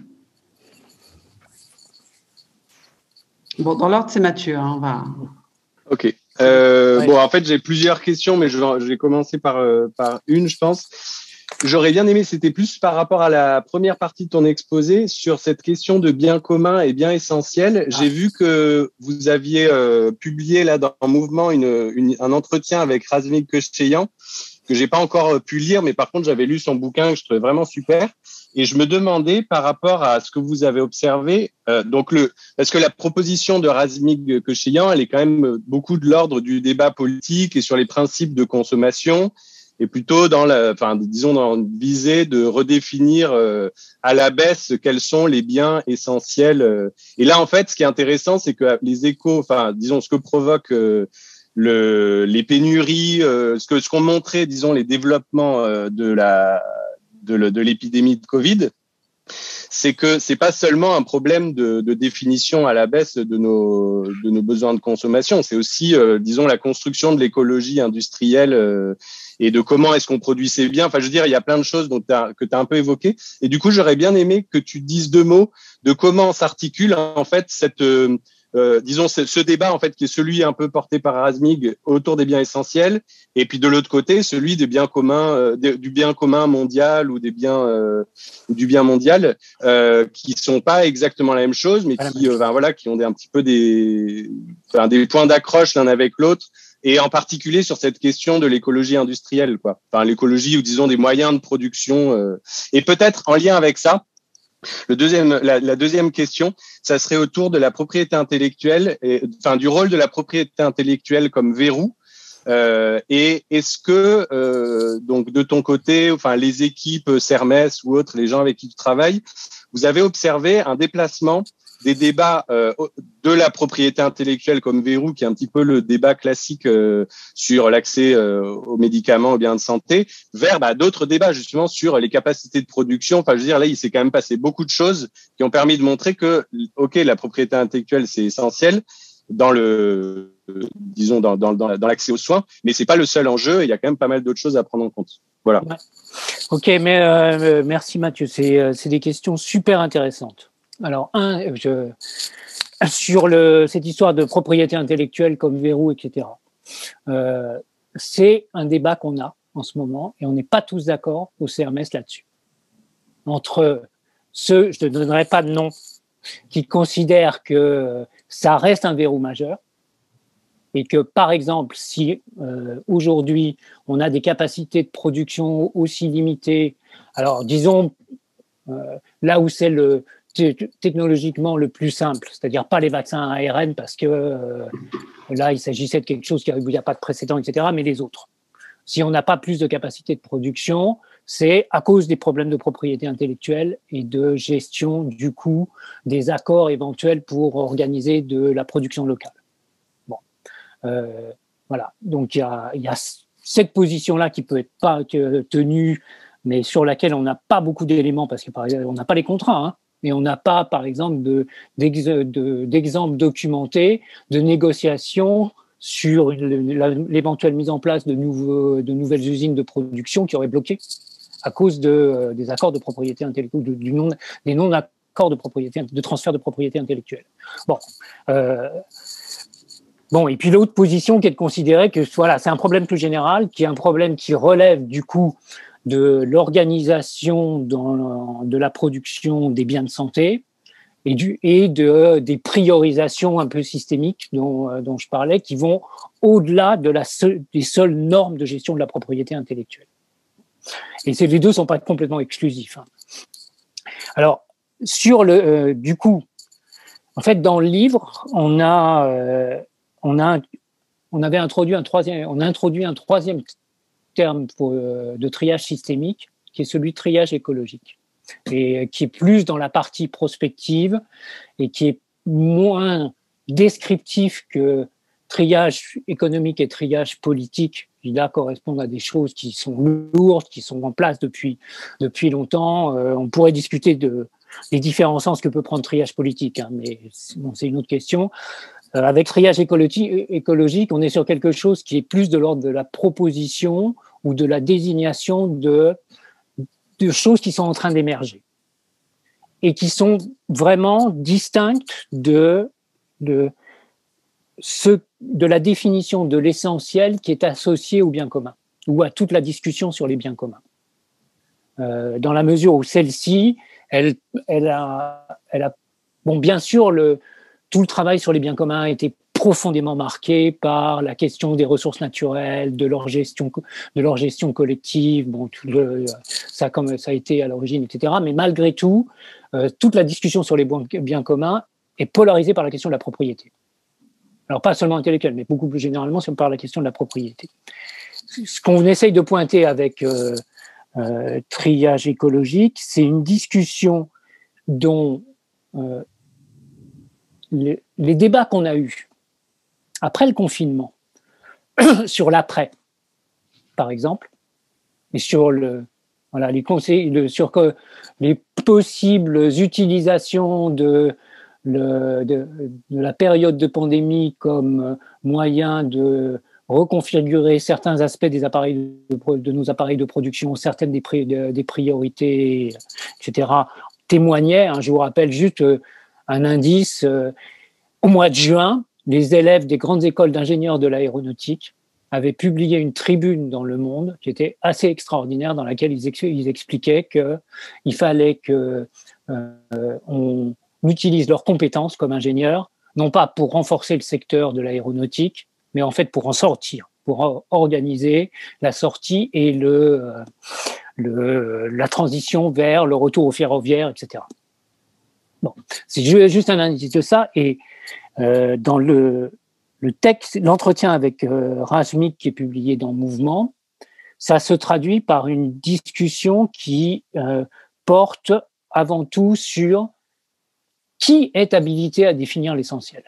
Bon, dans l'ordre, c'est Mathieu. Hein, on va... Ok. Euh, ouais. Bon, en fait, j'ai plusieurs questions, mais je, je vais commencer par, euh, par une, je pense. J'aurais bien aimé, c'était plus par rapport à la première partie de ton exposé sur cette question de bien commun et bien essentiel. Ah. J'ai vu que vous aviez euh, publié là dans Mouvement une, une, un entretien avec Razmig Kocheyan que j'ai pas encore pu lire, mais par contre j'avais lu son bouquin que je trouvais vraiment super. Et je me demandais par rapport à ce que vous avez observé, euh, donc le, parce que la proposition de Razmig Kocheyan, elle est quand même beaucoup de l'ordre du débat politique et sur les principes de consommation. Et plutôt dans la, enfin, disons dans une visée de redéfinir euh, à la baisse quels sont les biens essentiels. Euh. Et là, en fait, ce qui est intéressant, c'est que les échos, enfin, disons, ce que provoquent euh, le, les pénuries, euh, ce que ce qu'ont montré, disons, les développements euh, de la de, le, de l'épidémie de Covid, c'est que c'est pas seulement un problème de, de définition à la baisse de nos de nos besoins de consommation, c'est aussi, euh, disons, la construction de l'écologie industrielle. Euh, et de comment est-ce qu'on produit ces biens. Enfin, je veux dire, il y a plein de choses dont t'as, que tu as un peu évoquées. Et du coup, j'aurais bien aimé que tu dises deux mots de comment s'articule, en fait, cette, euh, euh, disons, ce, ce débat, en fait, qui est celui un peu porté par Razmig autour des biens essentiels. Et puis, de l'autre côté, celui des biens communs, euh, de, du bien commun mondial ou des biens, euh, du bien mondial, euh, qui sont pas exactement la même chose, mais qui, euh, ben, voilà, qui ont des, un petit peu des, enfin, des points d'accroche l'un avec l'autre. Et en particulier sur cette question de l'écologie industrielle, quoi. Enfin, l'écologie ou disons des moyens de production. Euh. Et peut-être en lien avec ça, le deuxième, la, la deuxième question, ça serait autour de la propriété intellectuelle, et, enfin du rôle de la propriété intellectuelle comme verrou. Euh, et est-ce que euh, donc de ton côté, enfin les équipes Sermes ou autres, les gens avec qui tu travailles, vous avez observé un déplacement des débats euh, de la propriété intellectuelle comme verrou, qui est un petit peu le débat classique euh, sur l'accès euh, aux médicaments, aux biens de santé, vers bah, d'autres débats justement sur les capacités de production. Enfin, je veux dire, là, il s'est quand même passé beaucoup de choses qui ont permis de montrer que, ok, la propriété intellectuelle, c'est essentiel dans le, disons, dans, dans, dans, dans l'accès aux soins, mais c'est pas le seul enjeu. Il y a quand même pas mal d'autres choses à prendre en compte. Voilà. Ouais. Ok, mais euh, merci Mathieu. C'est, c'est des questions super intéressantes. Alors, un, je, sur le, cette histoire de propriété intellectuelle comme verrou, et cetera. Euh, c'est un débat qu'on a en ce moment et on n'est pas tous d'accord au C R M S là-dessus. Entre ceux, je ne donnerai pas de nom, qui considèrent que ça reste un verrou majeur et que, par exemple, si euh, aujourd'hui on a des capacités de production aussi limitées, alors disons euh, là où c'est le technologiquement le plus simple, c'est-à-dire pas les vaccins à A R N parce que euh, là il s'agissait de quelque chose qui, où il n'y a pas de précédent, et cetera, mais les autres. Si on n'a pas plus de capacité de production, c'est à cause des problèmes de propriété intellectuelle et de gestion du coût des accords éventuels pour organiser de la production locale. Bon, euh, voilà. Donc il y a, y a cette position-là qui peut être pas tenue, mais sur laquelle on n'a pas beaucoup d'éléments parce que par exemple on n'a pas les contrats, hein, et on n'a pas par exemple de, d'ex, de, d'exemples documentés de négociations sur l'éventuelle mise en place de, nouveaux, de nouvelles usines de production qui auraient bloqué à cause de, euh, des accords de propriété intellectuelle, de, du non, des non-accords de propriété, de transfert de propriété intellectuelle. Bon, euh, bon, et puis l'autre position qui est de considérer que voilà, c'est un problème plus général, qui est un problème qui relève du coup de l'organisation dans, de la production des biens de santé, et, du, et de, des priorisations un peu systémiques dont, euh, dont je parlais, qui vont au-delà de la seule, des seules normes de gestion de la propriété intellectuelle. Et ces, les deux ne sont pas complètement exclusifs. Hein. Alors, sur le, euh, du coup, en fait, dans le livre, on a, euh, on a, on avait introduit un troisième, on a introduit un troisième terme pour, euh, de triage systémique, qui est celui de triage écologique, et qui est plus dans la partie prospective et qui est moins descriptif que triage économique et triage politique, qui là correspondent à des choses qui sont lourdes, qui sont en place depuis, depuis longtemps. Euh, on pourrait discuter de, des différents sens que peut prendre triage politique, hein, mais bon, c'est une autre question. Euh, avec triage écologique, écologique, on est sur quelque chose qui est plus de l'ordre de la proposition ou de la désignation de de choses qui sont en train d'émerger et qui sont vraiment distinctes de, de, ce, de la définition de l'essentiel qui est associé au bien commun ou à toute la discussion sur les biens communs. Euh, dans la mesure où celle-ci, elle, elle, a, elle a... Bon, bien sûr, le, tout le travail sur les biens communs a été profondément marqué par la question des ressources naturelles, de leur gestion, de leur gestion collective. Bon, tout le, ça comme ça a été à l'origine, et cetera. Mais malgré tout, euh, toute la discussion sur les biens communs est polarisée par la question de la propriété. Alors pas seulement intellectuelle, mais beaucoup plus généralement si on parle de la question de la propriété. Ce qu'on essaye de pointer avec euh, euh, triage écologique, c'est une discussion dont euh, les, les débats qu'on a eus après le confinement, sur l'après, par exemple, et sur le, voilà, les conseils, le, sur que les possibles utilisations de, le, de, de la période de pandémie comme moyen de reconfigurer certains aspects des appareils de, de nos appareils de production, certaines des, pri, de, des priorités, et cetera, témoignaient. Hein, je vous rappelle juste euh, un indice. Euh, au mois de juin, les élèves des grandes écoles d'ingénieurs de l'aéronautique avaient publié une tribune dans Le Monde qui était assez extraordinaire, dans laquelle ils, ex- ils expliquaient qu'il fallait que euh, on utilise leurs compétences comme ingénieurs, non pas pour renforcer le secteur de l'aéronautique, mais en fait pour en sortir, pour organiser la sortie et le, le, la transition vers le retour au ferroviaire, et cetera. Bon, c'est juste un indice de ça. Et euh, dans le, le texte, l'entretien avec euh, Razmik qui est publié dans Mouvement, ça se traduit par une discussion qui euh, porte avant tout sur qui est habilité à définir l'essentiel.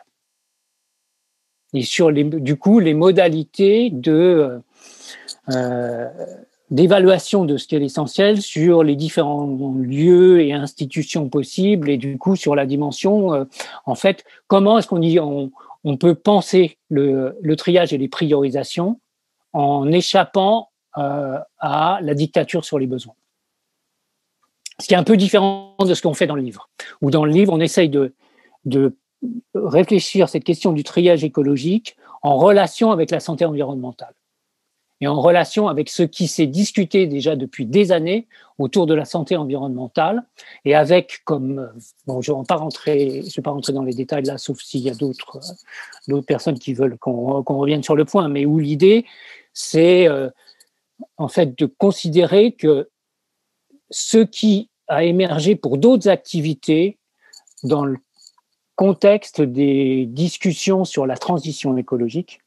Et sur les, du coup, les modalités de, euh, d'évaluation de ce qu'est l'essentiel sur les différents lieux et institutions possibles, et du coup, sur la dimension, euh, en fait, comment est-ce qu'on y, on, on peut penser le, le triage et les priorisations en échappant euh, à la dictature sur les besoins. Ce qui est un peu différent de ce qu'on fait dans le livre. Où dans le livre, on essaye de, de réfléchir à cette question du triage écologique en relation avec la santé environnementale et en relation avec ce qui s'est discuté déjà depuis des années autour de la santé environnementale, et avec comme, bon, je ne vais pas rentrer, je vais pas rentrer dans les détails là, sauf s'il y a d'autres, d'autres personnes qui veulent qu'on, qu'on revienne sur le point, mais où l'idée, c'est euh, en fait de considérer que ce qui a émergé pour d'autres activités dans le contexte des discussions sur la transition écologique,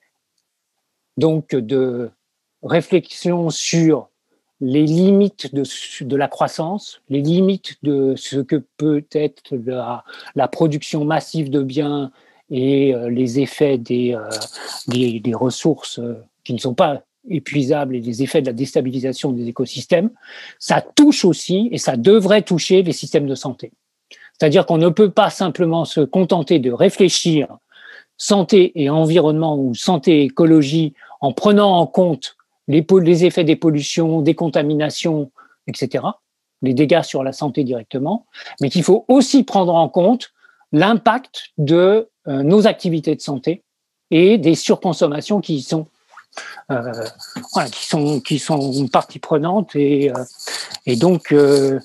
donc de réflexion sur les limites de, de la croissance, les limites de ce que peut être la, la production massive de biens et euh, les effets des, euh, des, des ressources euh, qui ne sont pas épuisables et les effets de la déstabilisation des écosystèmes, ça touche aussi, et ça devrait toucher, les systèmes de santé. C'est-à-dire qu'on ne peut pas simplement se contenter de réfléchir santé et environnement ou santé et écologie en prenant en compte les, les effets des pollutions, des contaminations, et cetera, les dégâts sur la santé directement, mais qu'il faut aussi prendre en compte l'impact de euh, nos activités de santé et des surconsommations qui sont Euh, voilà, qui sont qui sont une partie prenante, et euh, et donc euh,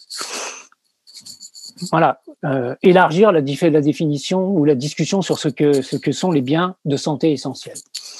voilà, euh, élargir la, la définition ou la discussion sur ce que ce que sont les biens de santé essentiels.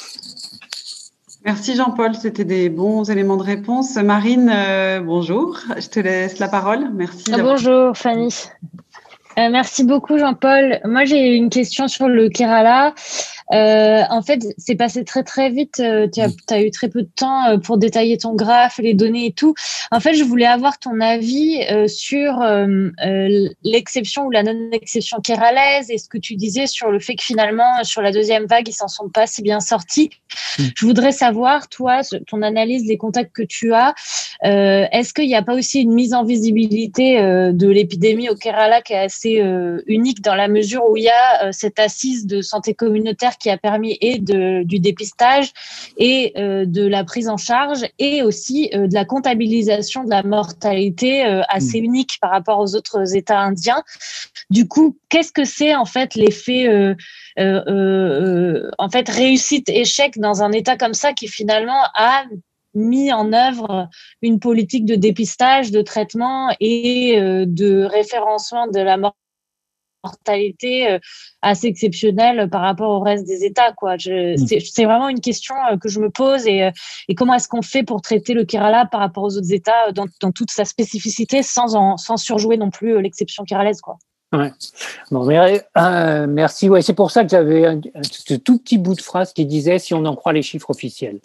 Merci Jean-Paul, c'était des bons éléments de réponse. Marine, euh, bonjour, je te laisse la parole. Merci. Ah, bonjour Fanny. Euh, merci beaucoup Jean-Paul. Moi j'ai une question sur le Kerala. Euh, en fait, c'est passé très très vite. Euh, tu as, t'as eu très peu de temps euh, pour détailler ton graphe, les données et tout. En fait, je voulais avoir ton avis euh, sur euh, euh, l'exception ou la non-exception keralaise, et ce que tu disais sur le fait que finalement, sur la deuxième vague, ils s'en sont pas si bien sortis. Mmh. Je voudrais savoir, toi, ton analyse, les contacts que tu as, euh, est-ce qu'il n'y a pas aussi une mise en visibilité euh, de l'épidémie au Kerala qui est assez euh, unique, dans la mesure où il y a euh, cette assise de santé communautaire qui a permis et de, du dépistage et euh, de la prise en charge, et aussi euh, de la comptabilisation de la mortalité euh, assez mmh. unique par rapport aux autres États indiens. Du coup, qu'est-ce que c'est en fait l'effet euh, euh, euh, en fait réussite-échec dans un État comme ça qui finalement a mis en œuvre une politique de dépistage, de traitement et euh, de référencement de la mortalité mortalité assez exceptionnelle par rapport au reste des États, quoi. Je, c'est, c'est vraiment une question que je me pose, et, et comment est-ce qu'on fait pour traiter le Kerala par rapport aux autres États dans, dans toute sa spécificité, sans, en, sans surjouer non plus l'exception keralaise, quoi. Ouais. Bon, mais, euh, merci. Ouais, c'est pour ça que j'avais un, un tout petit bout de phrase qui disait si on en croit les chiffres officiels.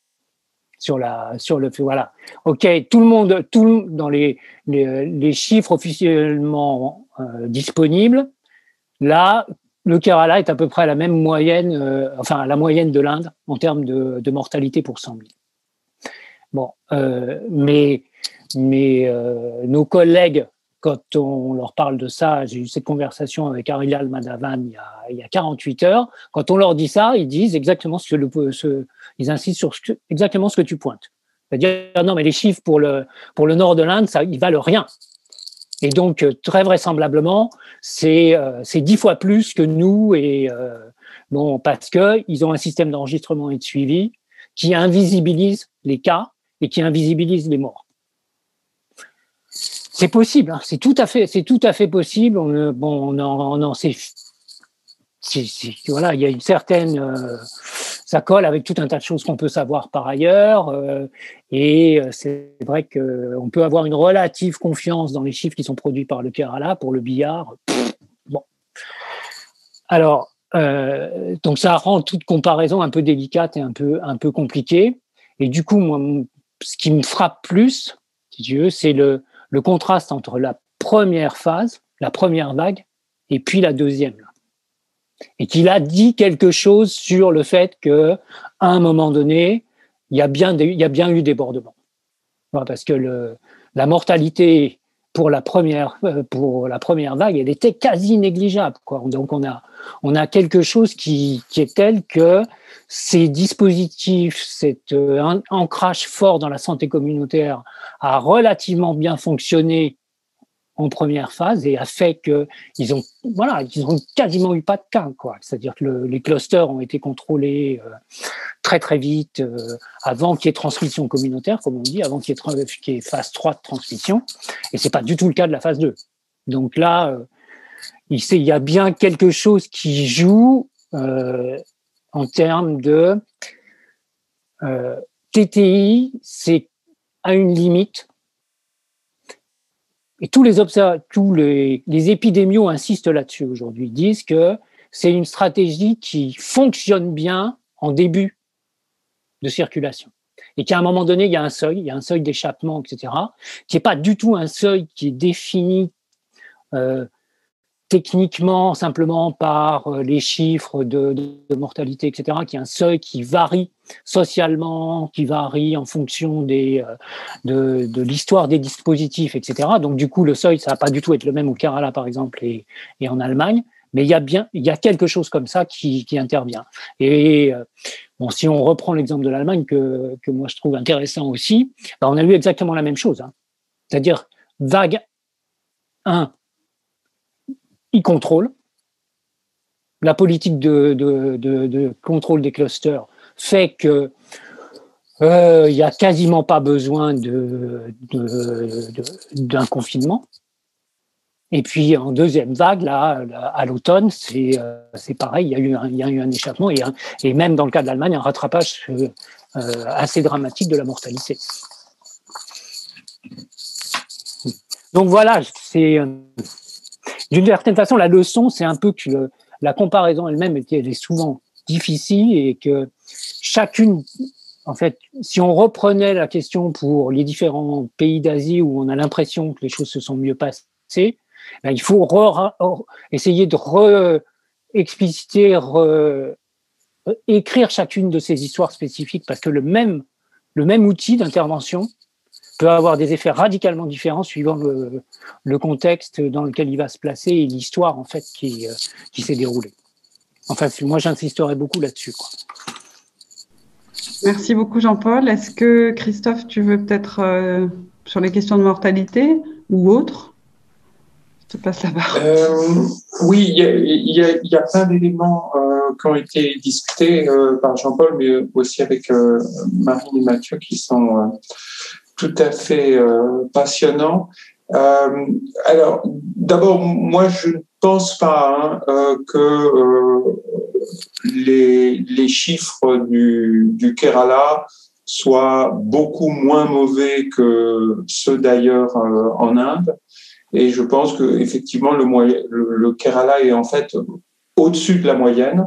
Sur la, sur le, voilà. Ok, tout le monde, tout dans les, les, les chiffres officiellement euh, disponibles, là, le Kerala est à peu près à la même moyenne, euh, enfin, à la moyenne de l'Inde en termes de, de mortalité pour cent mille. Bon, euh, mais, mais euh, nos collègues, quand on leur parle de ça, j'ai eu cette conversation avec Arial Madhavan il y a, il y a quarante-huit heures, quand on leur dit ça, ils disent exactement ce que le, ce, ils insistent sur ce que, exactement ce que tu pointes. C'est-à-dire, non, mais les chiffres pour le, pour le nord de l'Inde, ça, ils valent rien. Et donc, très vraisemblablement, c'est, euh, c'est dix fois plus que nous, et, euh, bon, parce que ils ont un système d'enregistrement et de suivi qui invisibilise les cas et qui invisibilise les morts. C'est possible, hein, c'est tout à fait, c'est tout à fait possible. On, bon, on en, on en sait, c'est, c'est, voilà, il y a une certaine, euh, ça colle avec tout un tas de choses qu'on peut savoir par ailleurs, euh, et c'est vrai que on peut avoir une relative confiance dans les chiffres qui sont produits par le Kerala pour le billard. Pff, bon, alors, euh, donc ça rend toute comparaison un peu délicate et un peu, un peu compliquée. Et du coup, moi, ce qui me frappe plus, si tu veux, c'est le le contraste entre la première phase, la première vague, et puis la deuxième. Là. Et qu'il a dit quelque chose sur le fait qu'à un moment donné, il y a bien, des, il y a bien eu débordement. Voilà, parce que le, la mortalité pour la première, pour la première vague, elle était quasi négligeable, quoi. Donc on a, on a quelque chose qui, qui est tel que ces dispositifs, cet euh, ancrage fort dans la santé communautaire a relativement bien fonctionné en première phase et a fait que ils ont, voilà, ils ont quasiment eu pas de cas, quoi. C'est-à-dire que le, les clusters ont été contrôlés euh, très très vite euh, avant qu'il y ait transmission communautaire, comme on dit, avant qu'il y ait, qu'il y ait phase trois de transmission. Et c'est pas du tout le cas de la phase deux. Donc là, euh, il, il y a bien quelque chose qui joue euh, en termes de euh, T T I, c'est à une limite. Et tous les observ- tous les, les épidémios insistent là-dessus aujourd'hui. Ils disent que c'est une stratégie qui fonctionne bien en début de circulation. Et qu'à un moment donné, il y a un seuil, il y a un seuil d'échappement, et cetera, qui n'est pas du tout un seuil qui est défini euh, techniquement, simplement par les chiffres de, de, de mortalité, et cetera, qui est un seuil qui varie socialement, qui varie en fonction des, de, de l'histoire des dispositifs, et cetera. Donc, du coup, le seuil, ça va pas du tout être le même au Kerala, par exemple, et, et en Allemagne, mais il y a bien, il y a quelque chose comme ça qui, qui intervient. Et bon, si on reprend l'exemple de l'Allemagne, que, que moi je trouve intéressant aussi, ben on a eu exactement la même chose. Hein. C'est-à-dire, vague un, il contrôle. La politique de, de, de, de contrôle des clusters fait que euh, il y a quasiment pas besoin de, de, de, d'un confinement. Et puis en deuxième vague, là, à l'automne, c'est euh, c'est pareil. Il y a eu un, il y a eu un échappement et, un, et même dans le cas de l'Allemagne, un rattrapage euh, assez dramatique de la mortalité. Donc voilà, c'est euh, d'une certaine façon la leçon, c'est un peu que le, la comparaison elle-même, elle est souvent difficile et que chacune, en fait, si on reprenait la question pour les différents pays d'Asie où on a l'impression que les choses se sont mieux passées, ben, il faut re, re, essayer de re-expliciter, re, écrire chacune de ces histoires spécifiques parce que le même, le même outil d'intervention peut avoir des effets radicalement différents suivant le, le contexte dans lequel il va se placer et l'histoire en fait qui, qui s'est déroulée. Enfin, moi, j'insisterai beaucoup là-dessus, quoi. Merci beaucoup, Jean-Paul. Est-ce que, Christophe, tu veux peut-être, euh, sur les questions de mortalité ou autres, je te passe la parole. Euh, oui, il y a, y, a, y a plein d'éléments euh, qui ont été discutés euh, par Jean-Paul, mais aussi avec euh, Marine et Mathieu, qui sont euh, tout à fait euh, passionnants. Euh, alors, d'abord, moi, je ne pense pas hein, euh, que euh, les, les chiffres du, du Kerala soient beaucoup moins mauvais que ceux d'ailleurs euh, en Inde. Et je pense que effectivement, le, moyen, le, le Kerala est en fait au-dessus de la moyenne.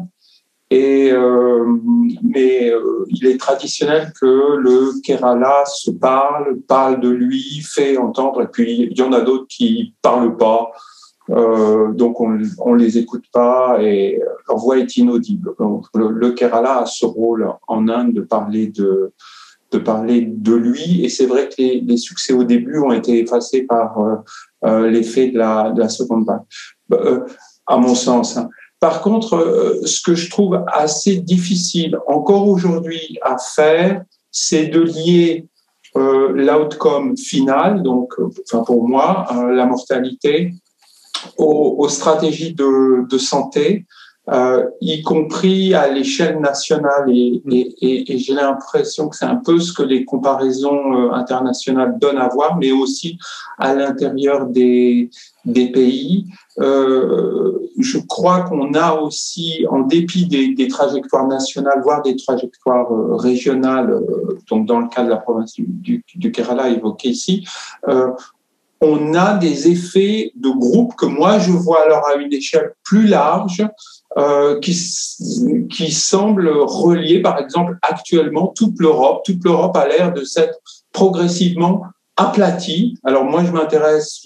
Et euh, mais euh, il est traditionnel que le Kerala se parle, parle de lui, fait entendre. Et puis il y en a d'autres qui parlent pas, euh, donc on on les écoute pas et leur voix est inaudible. Donc le, le Kerala a ce rôle en Inde de parler de de parler de lui. Et c'est vrai que les, les succès au début ont été effacés par euh, euh, l'effet de la de la seconde vague, euh, à mon sens. Hein. Par contre, ce que je trouve assez difficile encore aujourd'hui à faire, c'est de lier euh, l'outcome final, donc, enfin pour moi, euh, la mortalité, aux, aux stratégies de, de santé, euh, y compris à l'échelle nationale. Et, et, et, et j'ai l'impression que c'est un peu ce que les comparaisons euh, internationales donnent à voir, mais aussi à l'intérieur des, des pays. Euh, je crois qu'on a aussi, en dépit des, des trajectoires nationales, voire des trajectoires euh, régionales, euh, donc dans le cas de la province du, du, du Kerala évoqué ici, euh, on a des effets de groupe que moi je vois alors à une échelle plus large, euh, qui, qui semblent relier, par exemple, actuellement toute l'Europe. Toute l'Europe a l'air de s'être progressivement aplatie. Alors moi je m'intéresse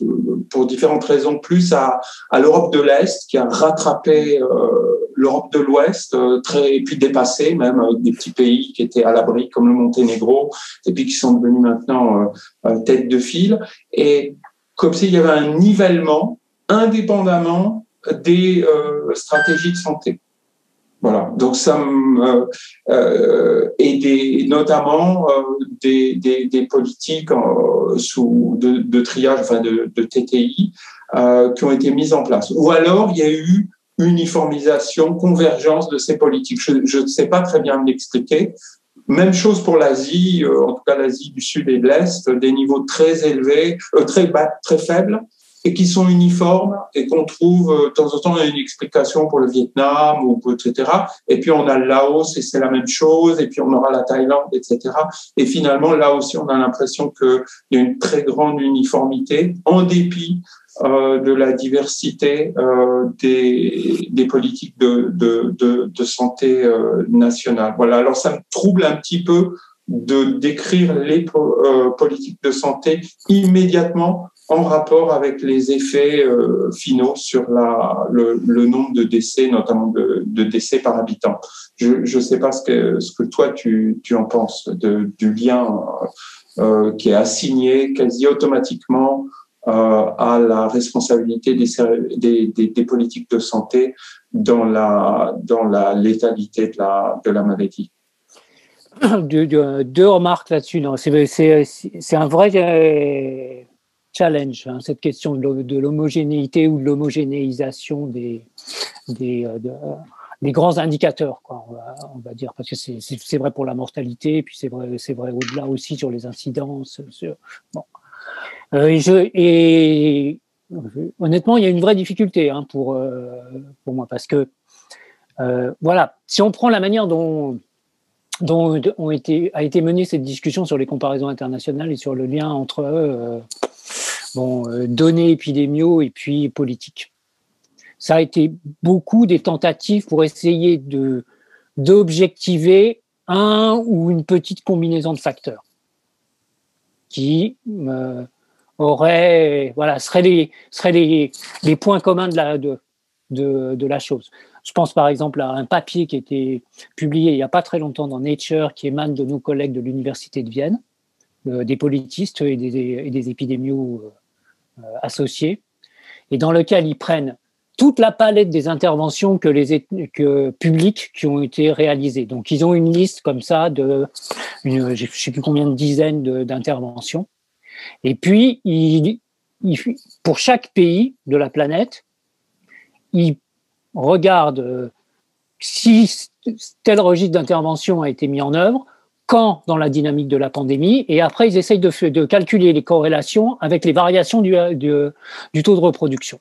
pour différentes raisons, plus à, à l'Europe de l'Est, qui a rattrapé euh, l'Europe de l'Ouest, euh, très, et puis dépassé même, avec des petits pays qui étaient à l'abri, comme le Monténégro, et puis qui sont devenus maintenant euh, tête de file, et comme s'il y avait un nivellement indépendamment des euh, stratégies de santé. Voilà, donc ça euh, euh, et des, notamment euh, des, des, des politiques euh, sous de, de triage, enfin de, de T T I, euh, qui ont été mises en place. Ou alors il y a eu uniformisation, convergence de ces politiques. Je ne sais pas très bien l'expliquer. Même chose pour l'Asie, euh, en tout cas l'Asie du Sud et de l'Est, des niveaux très élevés, euh, très bas, très faibles, et qui sont uniformes et qu'on trouve euh, de temps en temps, on a une explication pour le Vietnam ou et cetera. Et puis on a le Laos et c'est la même chose. Et puis on aura la Thaïlande, et cetera. Et finalement là aussi, on a l'impression qu'il y a une très grande uniformité en dépit euh, de la diversité euh, des, des politiques de, de, de, de santé euh, nationale. Voilà. Alors ça me trouble un petit peu de décrire les po- euh, politiques de santé immédiatement en rapport avec les effets euh, finaux sur la, le, le nombre de décès, notamment de, de décès par habitant. Je ne sais pas ce que, ce que toi tu, tu en penses de, du lien euh, qui est assigné quasi automatiquement euh, à la responsabilité des, des, des, des politiques de santé dans la, dans la létalité de la, de la maladie. Deux, deux, deux remarques là-dessus. Non, c'est, c'est, c'est un vrai euh, challenge, hein, cette question de, de l'homogénéité ou de l'homogénéisation des, des, euh, de, euh, des grands indicateurs, quoi, on va, on va dire, parce que c'est, c'est, c'est vrai pour la mortalité, puis c'est vrai, c'est vrai au-delà aussi sur les incidences. Sur, bon. euh, et, je, et honnêtement, il y a une vraie difficulté hein, pour, euh, pour moi, parce que euh, voilà, si on prend la manière dont dont ont été, a été menée cette discussion sur les comparaisons internationales et sur le lien entre euh, bon, euh, données épidémiaux et puis politique. Ça a été beaucoup des tentatives pour essayer de, d'objectiver un ou une petite combinaison de facteurs qui euh, auraient, voilà, seraient les, seraient les, les points communs de la, de, de, de la chose. Je pense par exemple à un papier qui a été publié il n'y a pas très longtemps dans Nature, qui émane de nos collègues de l'Université de Vienne, euh, des politistes et des, et des épidémios euh, associés, et dans lequel ils prennent toute la palette des interventions que les que, publiques qui ont été réalisées. Donc ils ont une liste comme ça de, une, je ne sais plus combien de dizaines de, d'interventions. Et puis, ils, ils, pour chaque pays de la planète, ils regarde euh, si tel registre d'intervention a été mis en œuvre, quand dans la dynamique de la pandémie, et après ils essayent de, de calculer les corrélations avec les variations du, du, du taux de reproduction.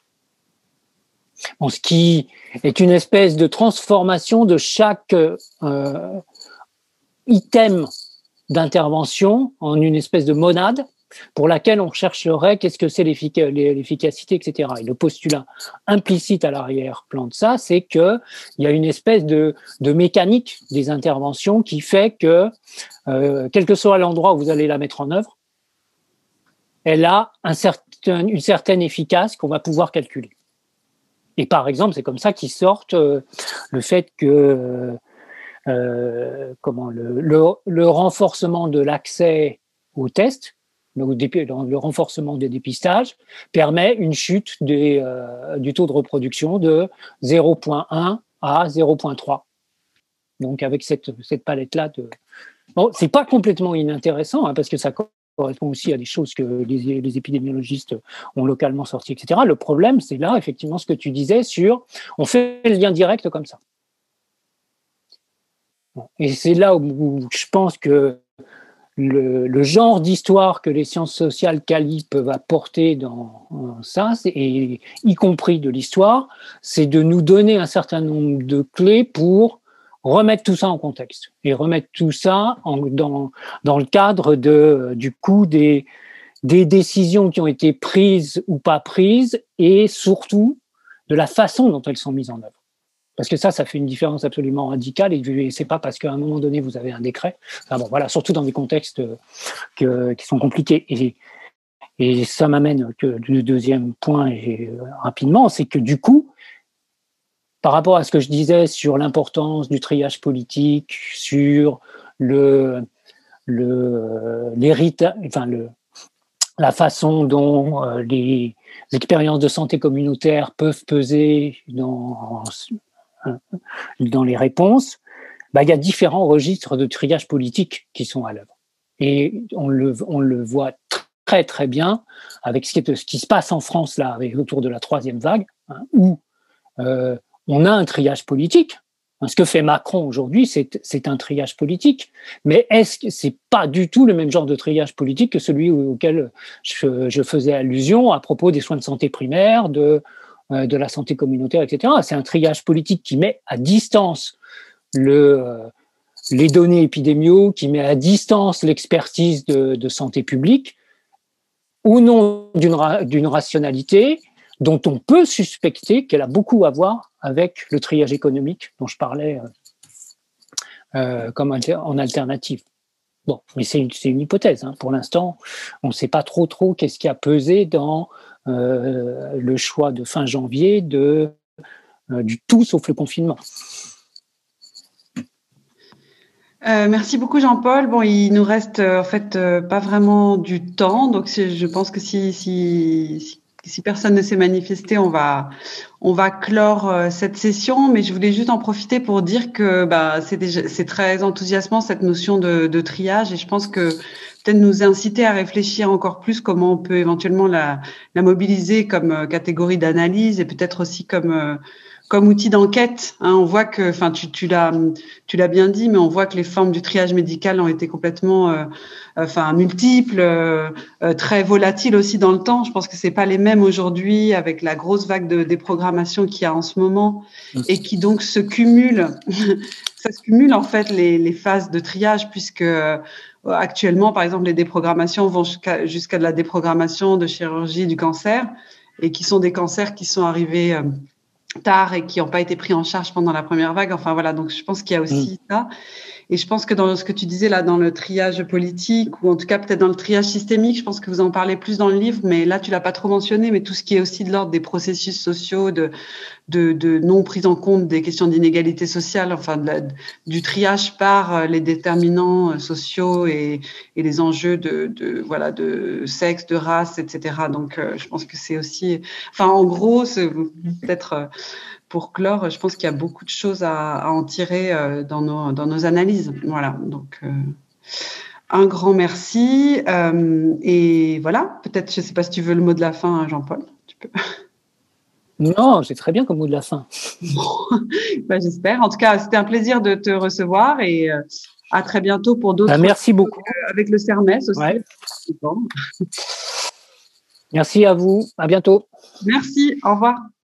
Bon, ce qui est une espèce de transformation de chaque euh, item d'intervention en une espèce de monade pour laquelle on chercherait qu'est-ce que c'est l'effic- l'efficacité, et cetera. Et le postulat implicite à l'arrière-plan de ça, c'est qu'il y a une espèce de, de mécanique des interventions qui fait que, euh, quel que soit l'endroit où vous allez la mettre en œuvre, elle a un certain, une certaine efficace qu'on va pouvoir calculer. Et par exemple, c'est comme ça qu'ils sortent euh, le fait que euh, comment, le, le, le renforcement de l'accès aux tests, le renforcement des dépistages, permet une chute des, euh, du taux de reproduction de zéro virgule un à zéro virgule trois. Donc avec cette, cette palette-là, de... bon, c'est pas complètement inintéressant hein, parce que ça correspond aussi à des choses que les, les épidémiologistes ont localement sorties, et cetera. Le problème, c'est là effectivement ce que tu disais sur, on fait le lien direct comme ça. Et c'est là où, où je pense que Le, le genre d'histoire que les sciences sociales quali peuvent apporter dans, dans ça, c'est, et y compris de l'histoire, c'est de nous donner un certain nombre de clés pour remettre tout ça en contexte et remettre tout ça en, dans, dans le cadre de, du coup des, des décisions qui ont été prises ou pas prises et surtout de la façon dont elles sont mises en œuvre. Parce que ça, ça fait une différence absolument radicale et c'est pas parce qu'à un moment donné, vous avez un décret. Enfin bon, voilà, surtout dans des contextes que, qui sont compliqués. Et, Et ça m'amène que le deuxième point et, euh, rapidement, c'est que du coup, par rapport à ce que je disais sur l'importance du triage politique, sur le, le, l'héritage, enfin le, la façon dont euh, les expériences de santé communautaire peuvent peser dans, dans les réponses, bah, il y a différents registres de triage politique qui sont à l'œuvre. Et on le, on le voit très très bien avec ce qui, est, ce qui se passe en France là, avec, autour de la troisième vague, hein, où euh, on a un triage politique. Ce que fait Macron aujourd'hui, c'est, c'est un triage politique. Mais est-ce que c'est pas du tout le même genre de triage politique que celui auquel je, je faisais allusion à propos des soins de santé primaires, de, euh, de la santé communautaire, et cetera. C'est un triage politique qui met à distance le, euh, les données épidémiaux, qui met à distance l'expertise de, de santé publique, au nom d'une, ra- d'une rationalité dont on peut suspecter qu'elle a beaucoup à voir avec le triage économique dont je parlais euh, euh, comme alter- en alternative. Bon, mais c'est une, c'est une hypothèse. Hein. Pour l'instant, on ne sait pas trop trop qu'est-ce qui a pesé dans euh, le choix de fin janvier de euh, du tout sauf le confinement. Euh, merci beaucoup Jean-Paul. Bon, il nous reste euh, en fait euh, pas vraiment du temps, donc je pense que si si, si Si personne ne s'est manifesté, on va, on va clore euh, cette session. Mais je voulais juste en profiter pour dire que bah, c'est, déjà, c'est très enthousiasmant cette notion de, de triage. Et je pense que peut-être nous inciter à réfléchir encore plus comment on peut éventuellement la, la mobiliser comme euh, catégorie d'analyse et peut-être aussi comme, euh, comme outil d'enquête. Hein. On voit que, enfin, tu, tu, l'as, tu l'as bien dit, mais on voit que les formes du triage médical ont été complètement... Euh, enfin multiples, euh, euh, très volatiles aussi dans le temps. Je pense que c'est pas les mêmes aujourd'hui avec la grosse vague de déprogrammation qu'il y a en ce moment et qui donc se cumulent. Ça se cumule en fait les, les phases de triage puisque euh, actuellement, par exemple, les déprogrammations vont jusqu'à, jusqu'à de la déprogrammation de chirurgie du cancer et qui sont des cancers qui sont arrivés euh, tard et qui n'ont pas été pris en charge pendant la première vague. Enfin voilà, donc je pense qu'il y a aussi mmh. ça. Et je pense que dans ce que tu disais là, dans le triage politique, ou en tout cas peut-être dans le triage systémique, je pense que vous en parlez plus dans le livre, mais là tu l'as pas trop mentionné, mais tout ce qui est aussi de l'ordre des processus sociaux, de, de, de non prise en compte des questions d'inégalité sociale, enfin de la, du triage par les déterminants sociaux et, et les enjeux de, de voilà de sexe, de race, et cetera. Donc euh, je pense que c'est aussi, enfin en gros, c'est peut-être euh, pour clore, je pense qu'il y a beaucoup de choses à, à en tirer euh, dans, nos, dans nos analyses. Voilà, donc euh, un grand merci. Euh, et voilà, peut-être, je ne sais pas si tu veux le mot de la fin, Jean-Paul. Tu peux. Non, c'est très bien comme mot de la fin. Bon, ben, j'espère. En tout cas, c'était un plaisir de te recevoir et euh, à très bientôt pour d'autres. Ben, merci beaucoup. Euh, avec le CERMES aussi. Ouais. Merci à vous. À bientôt. Merci. Au revoir.